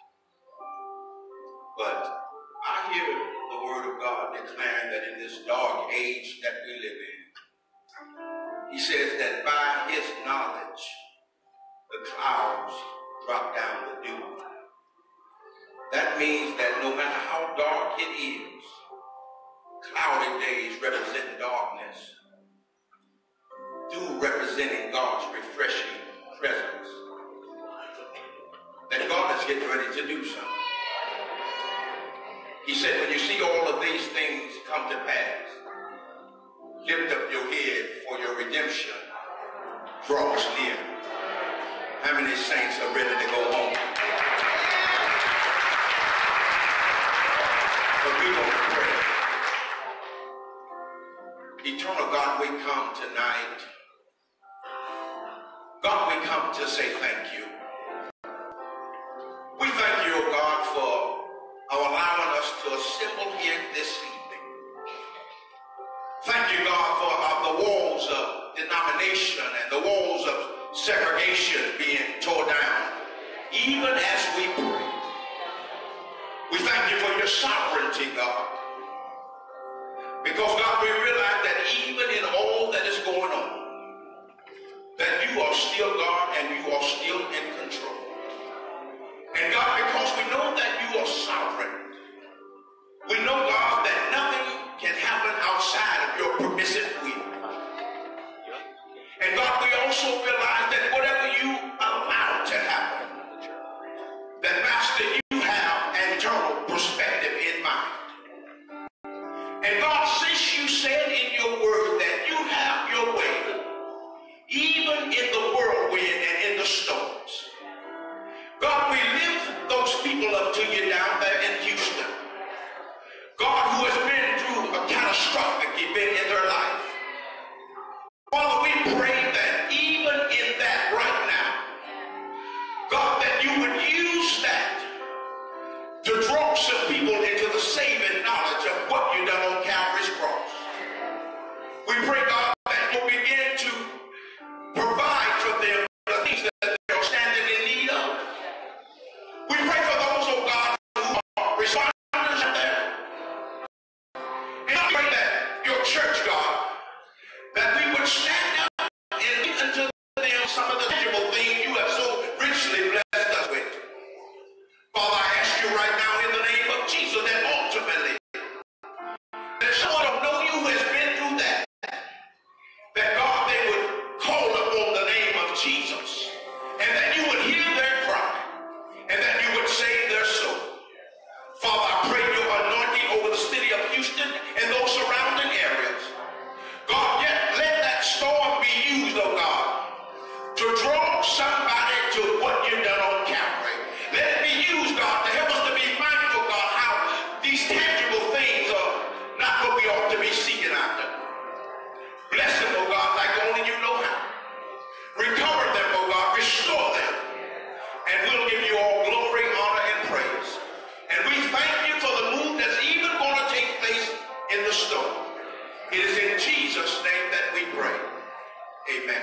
But I hear the word of God declaring that in this dark age that we live in, he says that by his knowledge, the clouds drop down the dew. That means that no matter how dark it is, cloudy days represent darkness, dew representing God's refreshing presence, that God is getting ready to do something. He said, when you see all of these things come to pass, lift up your head, for your redemption draws near. How many saints are ready to go home? But we want to pray. Eternal God, we come tonight. God, we come to say thank you. We thank you, oh God, for allowing us to assemble here this evening. Thank you, God, for the walls of denomination and the walls of segregation being torn down, even as we pray. We thank you for your sovereignty, God. Because, God, we realize that even in all that is going on, that you are still God and you are still in control. And God, because we know that you are sovereign, we know, God, that nothing can happen outside of your permissive will. And God, we also realize that whatever you allow to happen, that, Master, you have an eternal perspective in mind. And God, since you said in your word that you have your way, even in the whirlwind and in the storms, God, we lift those people up to you down there in Houston. God, who has been through a catastrophic event in their life. Father, we pray that even in that right now, God, that you would use that to draw some people into the saving knowledge of what you've done on Calvary's cross. We pray, God, that you'll begin to provide for them the things that they're standing in need of. We pray for those, oh God, who are responders out there. And I pray that your church, God, that we would stand up and lead unto them some of the tangible things you have so richly blessed us with. Father, I ask you right now in the name of Jesus that ultimately, that if someone don't know you who has been through that God, they would call upon the name of Jesus, and that you would hear their cry, and that you would save their soul. Father, I pray your anointing over the city of Houston and those surrounding areas. God, yet let that storm be used, oh God, to draw somebody to what you've done on Calvary. Let it be used, God, to help us to be mindful, God, how these tangible things are not what we ought to be seeking after. Bless them, oh God, like only you know how. Recover them, oh God, restore them. And we'll give you all glory, honor, and praise. And we thank you for the move that's even going to take place in the storm. It is in Jesus' name that we pray. Amen.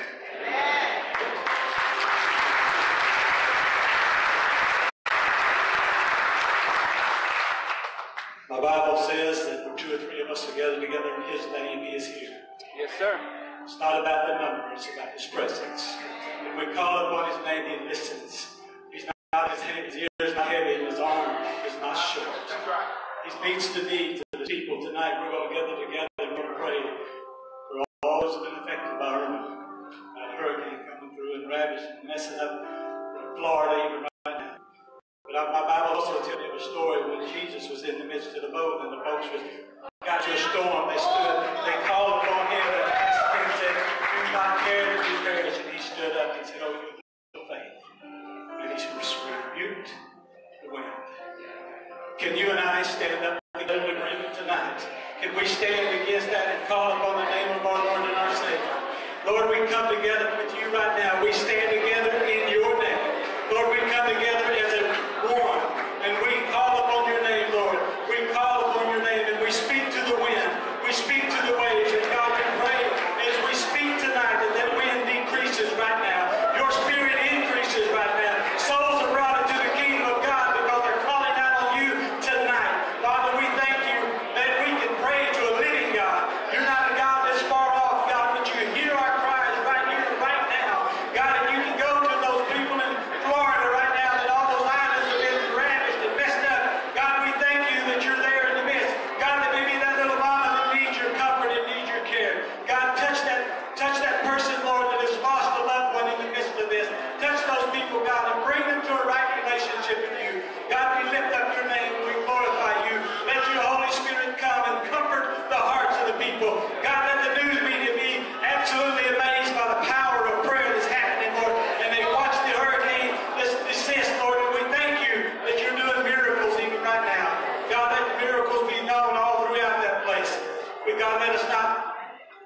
My Bible says that when 2 or 3 of us are gathered together in his name, he is here. Yes, sir. It's not about the number, it's about his presence. When we call upon his name, he listens. He's not, his ears not heavy, and his arm is not short. That's right. He meets the needs of the people. Tonight we're going to gather together and we're going to pray for all those who have been affected by that hurricane coming through and ravaging and messing up Florida even right now. But my Bible also tells me of a story when Jesus was in the midst of the boat and the boats got to a storm. They stood, they called upon him and asked him and said, "Do not care that we perish." And he stood up and said, "Oh, you little faith." And he rebuked the wind. Can you and I stand up together in agreement tonight? Can we stand against that and call upon the name of our Lord and our Savior? Lord, we come together with you right now. We stand together in your name. Lord, we come together as a one, and we call upon your name, Lord. We call upon your name, and we speak to the wind. We speak to the waves, and God, we pray as we speak tonight.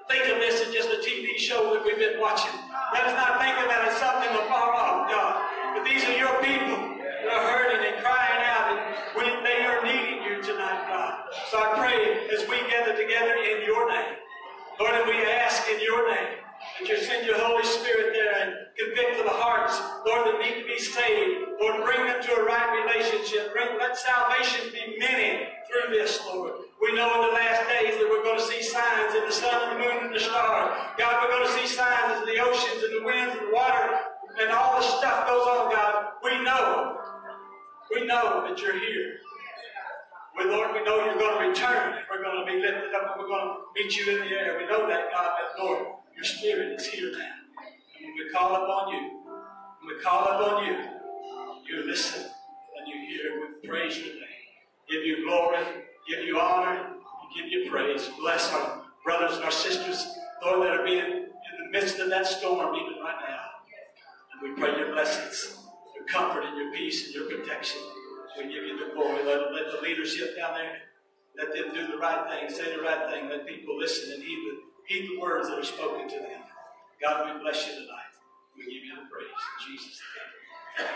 think of this as just a TV show that we've been watching. Let us not think of it as something afar off, God. But these are your people that are hurting and crying out, and they are needing you tonight, God. So I pray as we gather together in your name, Lord, and we ask in your name that you send your Holy Spirit there and convict the hearts, Lord, that need to be saved. Lord, bring them to a right relationship. Let salvation be many through this, Lord. We know in the last days that we're going to see signs in the sun and the moon and the stars. God, we're going to see signs in the oceans and the winds and the water and all this stuff goes on, God. We know that you're here. Lord, we know you're going to return. We're going to be lifted up and we're going to meet you in the air. We know that, God, but Lord, your Spirit is here now. And when we call upon you, you listen and you hear. We praise your name. Give you glory, give you honor, and give you praise. Bless our brothers and our sisters, Lord, that are being in the midst of that storm even right now. And we pray your blessings, your comfort and your peace and your protection. We give you the glory. Let the leadership down there, let them do the right thing, say the right thing. Let people listen and heed the words that are spoken to them. God, we bless you tonight. We give you the praise in Jesus' name.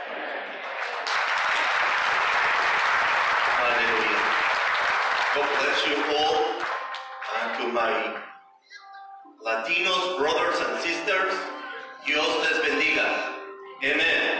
Hallelujah. God bless you all. And to my Latinos, brothers and sisters, Dios les bendiga. Amen.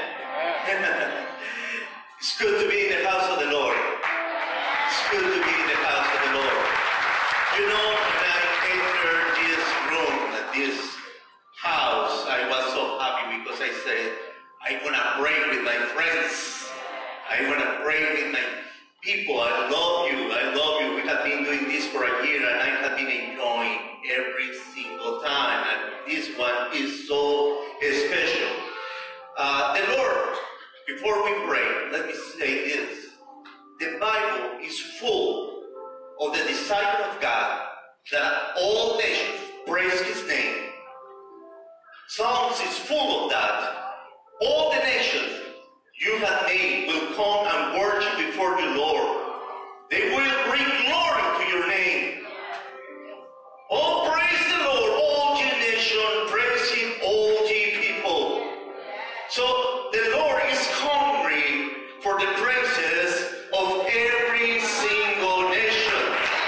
It's good to be in the house of the Lord. It's good to be in the house of the Lord. You know, when I entered this room, this house, I was so happy because I said, I want to pray with my friends. I want to pray with my people. I love you. I love you. We have been doing this for a year and I have been enjoying every single time. And this one is so special. The Lord, before we pray, let me say this. The Bible is full of the desire of God that all nations praise His name. Psalms is full of that. All the nations you have made will come and worship before you, Lord. They will bring glory to your name. Oh, praise the Lord, all ye nations, praise Him, all ye people. So the Lord is hungry for the praises of every single nation.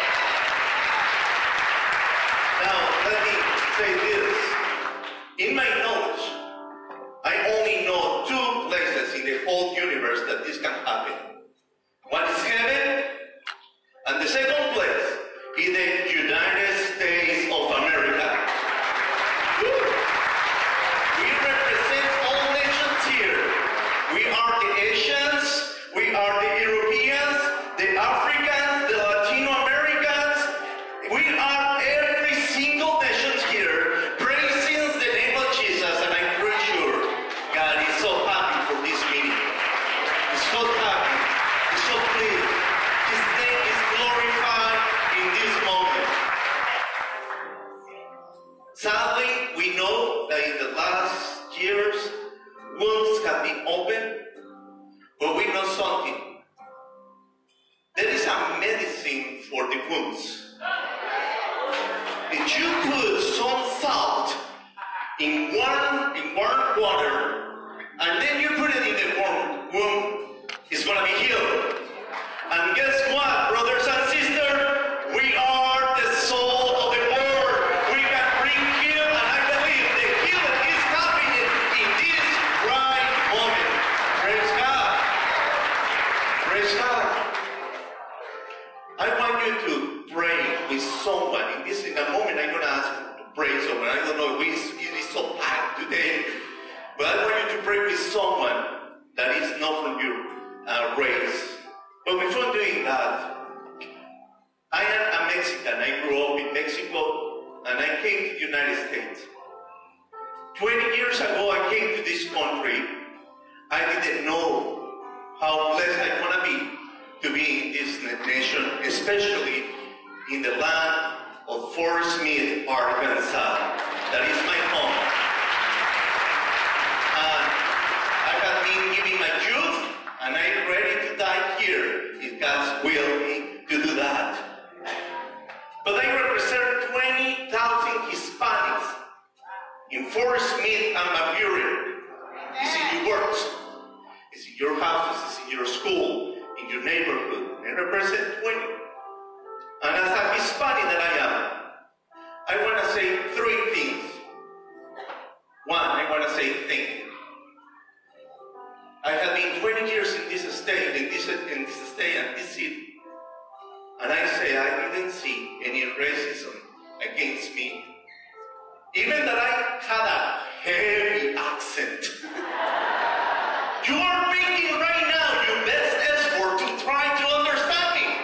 Now, let me say this. In my knowledge, I only know two places in the whole universe that this can happen. One is heaven, and the second place is the United States of America. We represent all nations here. We are the Asians, we are the Europeans, the Africans, the Latino Americans. We are every single nation here praising the name of Jesus, and I'm pretty sure God is so happy for this meeting. He's so happy. He's so pleased. His name is glorified in this moment. Sadly, we know that in the last years, wounds have been opened, but we know something. There is a medicine for the wounds. If you put some salt in warm water, and then you put it in the warm wound, it's going to be healed. And guess what, brothers and sisters? We are the soul of the Lord. We can bring healing, and I believe the healing is happening in this right moment. Praise God. Praise God. I want you to pray with someone. In a moment, I'm going to ask you to pray someone. I don't know if it is so packed today, but I want you to pray with someone that is not from your race. But before doing that, I am a Mexican. I grew up in Mexico, and I came to the United States. 20 years ago, I came to this country. I didn't know how blessed I'm going to be in this nation, especially in the land of Fort Smith, Arkansas. That is my home. And I have been giving my youth, and I'm ready to die here if God's will me to do that. But I represent 20,000 in Fort Smith and Maburian. It's in your works. It's in your houses. It's in your school, in your neighborhood. I represent 20. And as a Hispanic that I am, I want to say 3 things. One, I want to say thank you. I have been 20 years in this state, in this state and this city. And I say I didn't see any racism against me. Even that I had a heavy accent. You are making right now your best effort to try to understand me.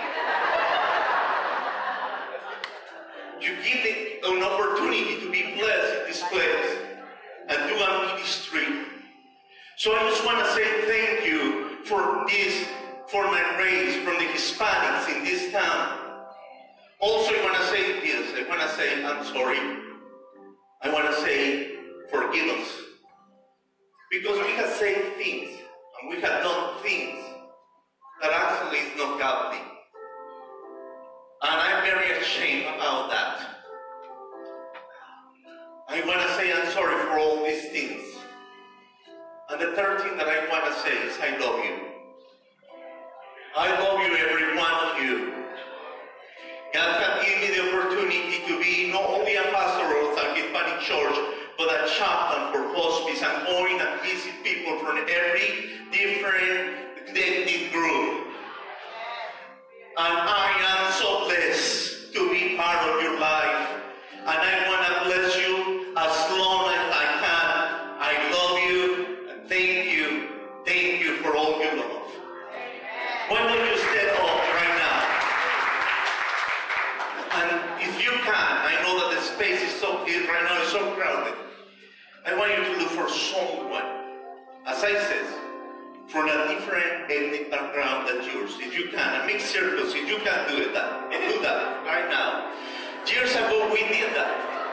You give me an opportunity to be blessed in this place and do a ministry. So I just want to say thank you for this, for my race, from the Hispanics in this town. Also, I want to say this. I want to say I'm sorry. I want to say forgive us. Because we have said things and we have done things that actually is not godly. And I'm very ashamed about that. I want to say I'm sorry for all these things. And the third thing that I want to say is I love you. I love you, every one of you. God has given me the opportunity to be not only a pastor of a Hispanic church, but a chaplain for hospice and going and visit people from every different ethnic group. And I am so blessed to be part of your life. And I want to bless you as long as I can. I love you and thank you. Thank you for all your love. Why don't you stand up right now? And if you can, I know that the space is so big right now, it's so crowded. I want you to look for someone, as I said, from a different ethnic background than yours. If you can, a mixed circles, if you can do that right now. Years ago, we did that.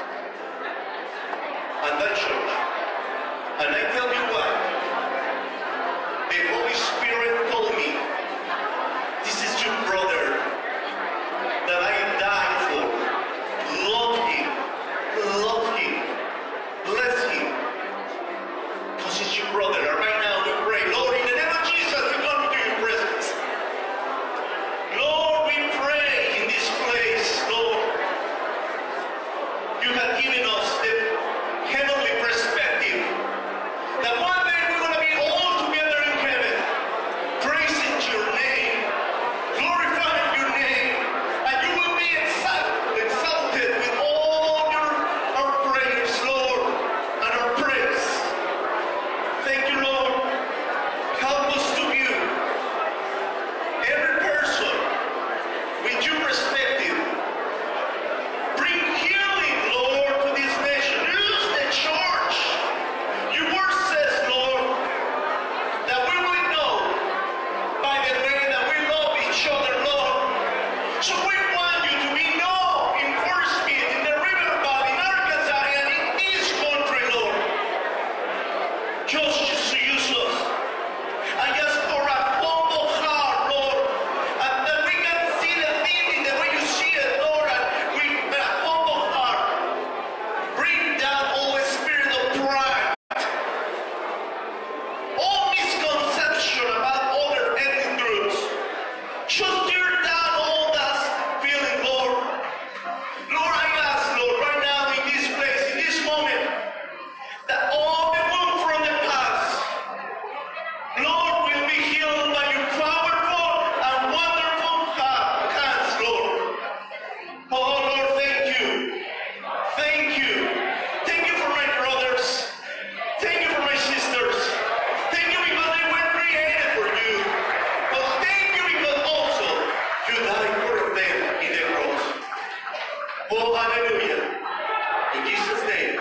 And that showed up. And I tell you what, the Holy Spirit told me, this is your brother that I died for. Love him. Love him. Bless him. Because it's your brother. And right now we pray, Lord, in the name of Jesus, we come to your presence. Lord, we pray in this place, Lord. You have given us the heavenly perspective that one day we're going to be all together in heaven, praising your name, glorifying your name, and you will be exalted with all our prayers, Lord, and our praise. Thank you, Lord. Help us to view every person with your perspective. Bring healing, Lord, to this nation. Use the church. Your word says, Lord, that we will know by the way that we love each other, Lord. So we want you to be known in Fort Smith, in the River Valley, in Arkansas, and in this country, Lord. Just use us. And just for a humble heart, Lord, and that we can see the thing in the way you see it, Lord, and we, with a humble heart, bring down all the spirit of pride, all misconception about other ethnic groups. Just tear down all that feeling, Lord. Lord, I ask, Lord, right now in this place, in this moment, that all the wounds from the past, Lord, will be healed by your powerful and wonderful hands, Lord. Oh, Lord, thank you. Thank you. Thank you for my brothers. Thank you for my sisters. Thank you because they were created for you. But thank you because also you died for them in the cross. Oh, hallelujah. In Jesus' name.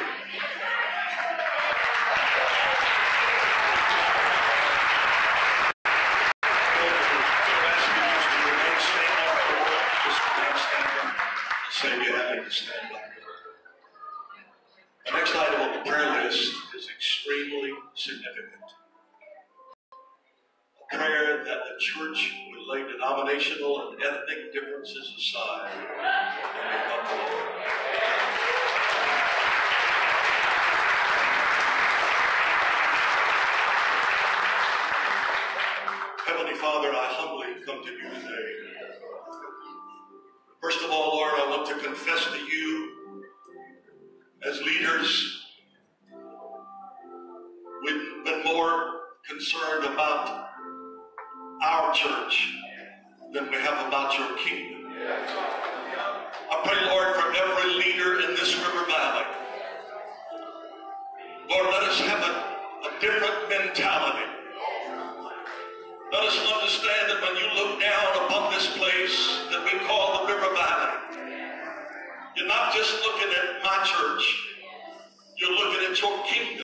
Say you're happy to stand up. The next item on the prayer list is extremely significant. A prayer that the church would lay denominational and ethnic differences aside and become one. come to you today. First of all, Lord, I want to confess to you, as leaders, we've been more concerned about our church than we have about your kingdom. I pray, Lord, for every leader in this river valley. Lord, let us have a different mentality. Let us understand that when you look down upon this place that we call the River Valley, you're not just looking at my church, you're looking at your kingdom.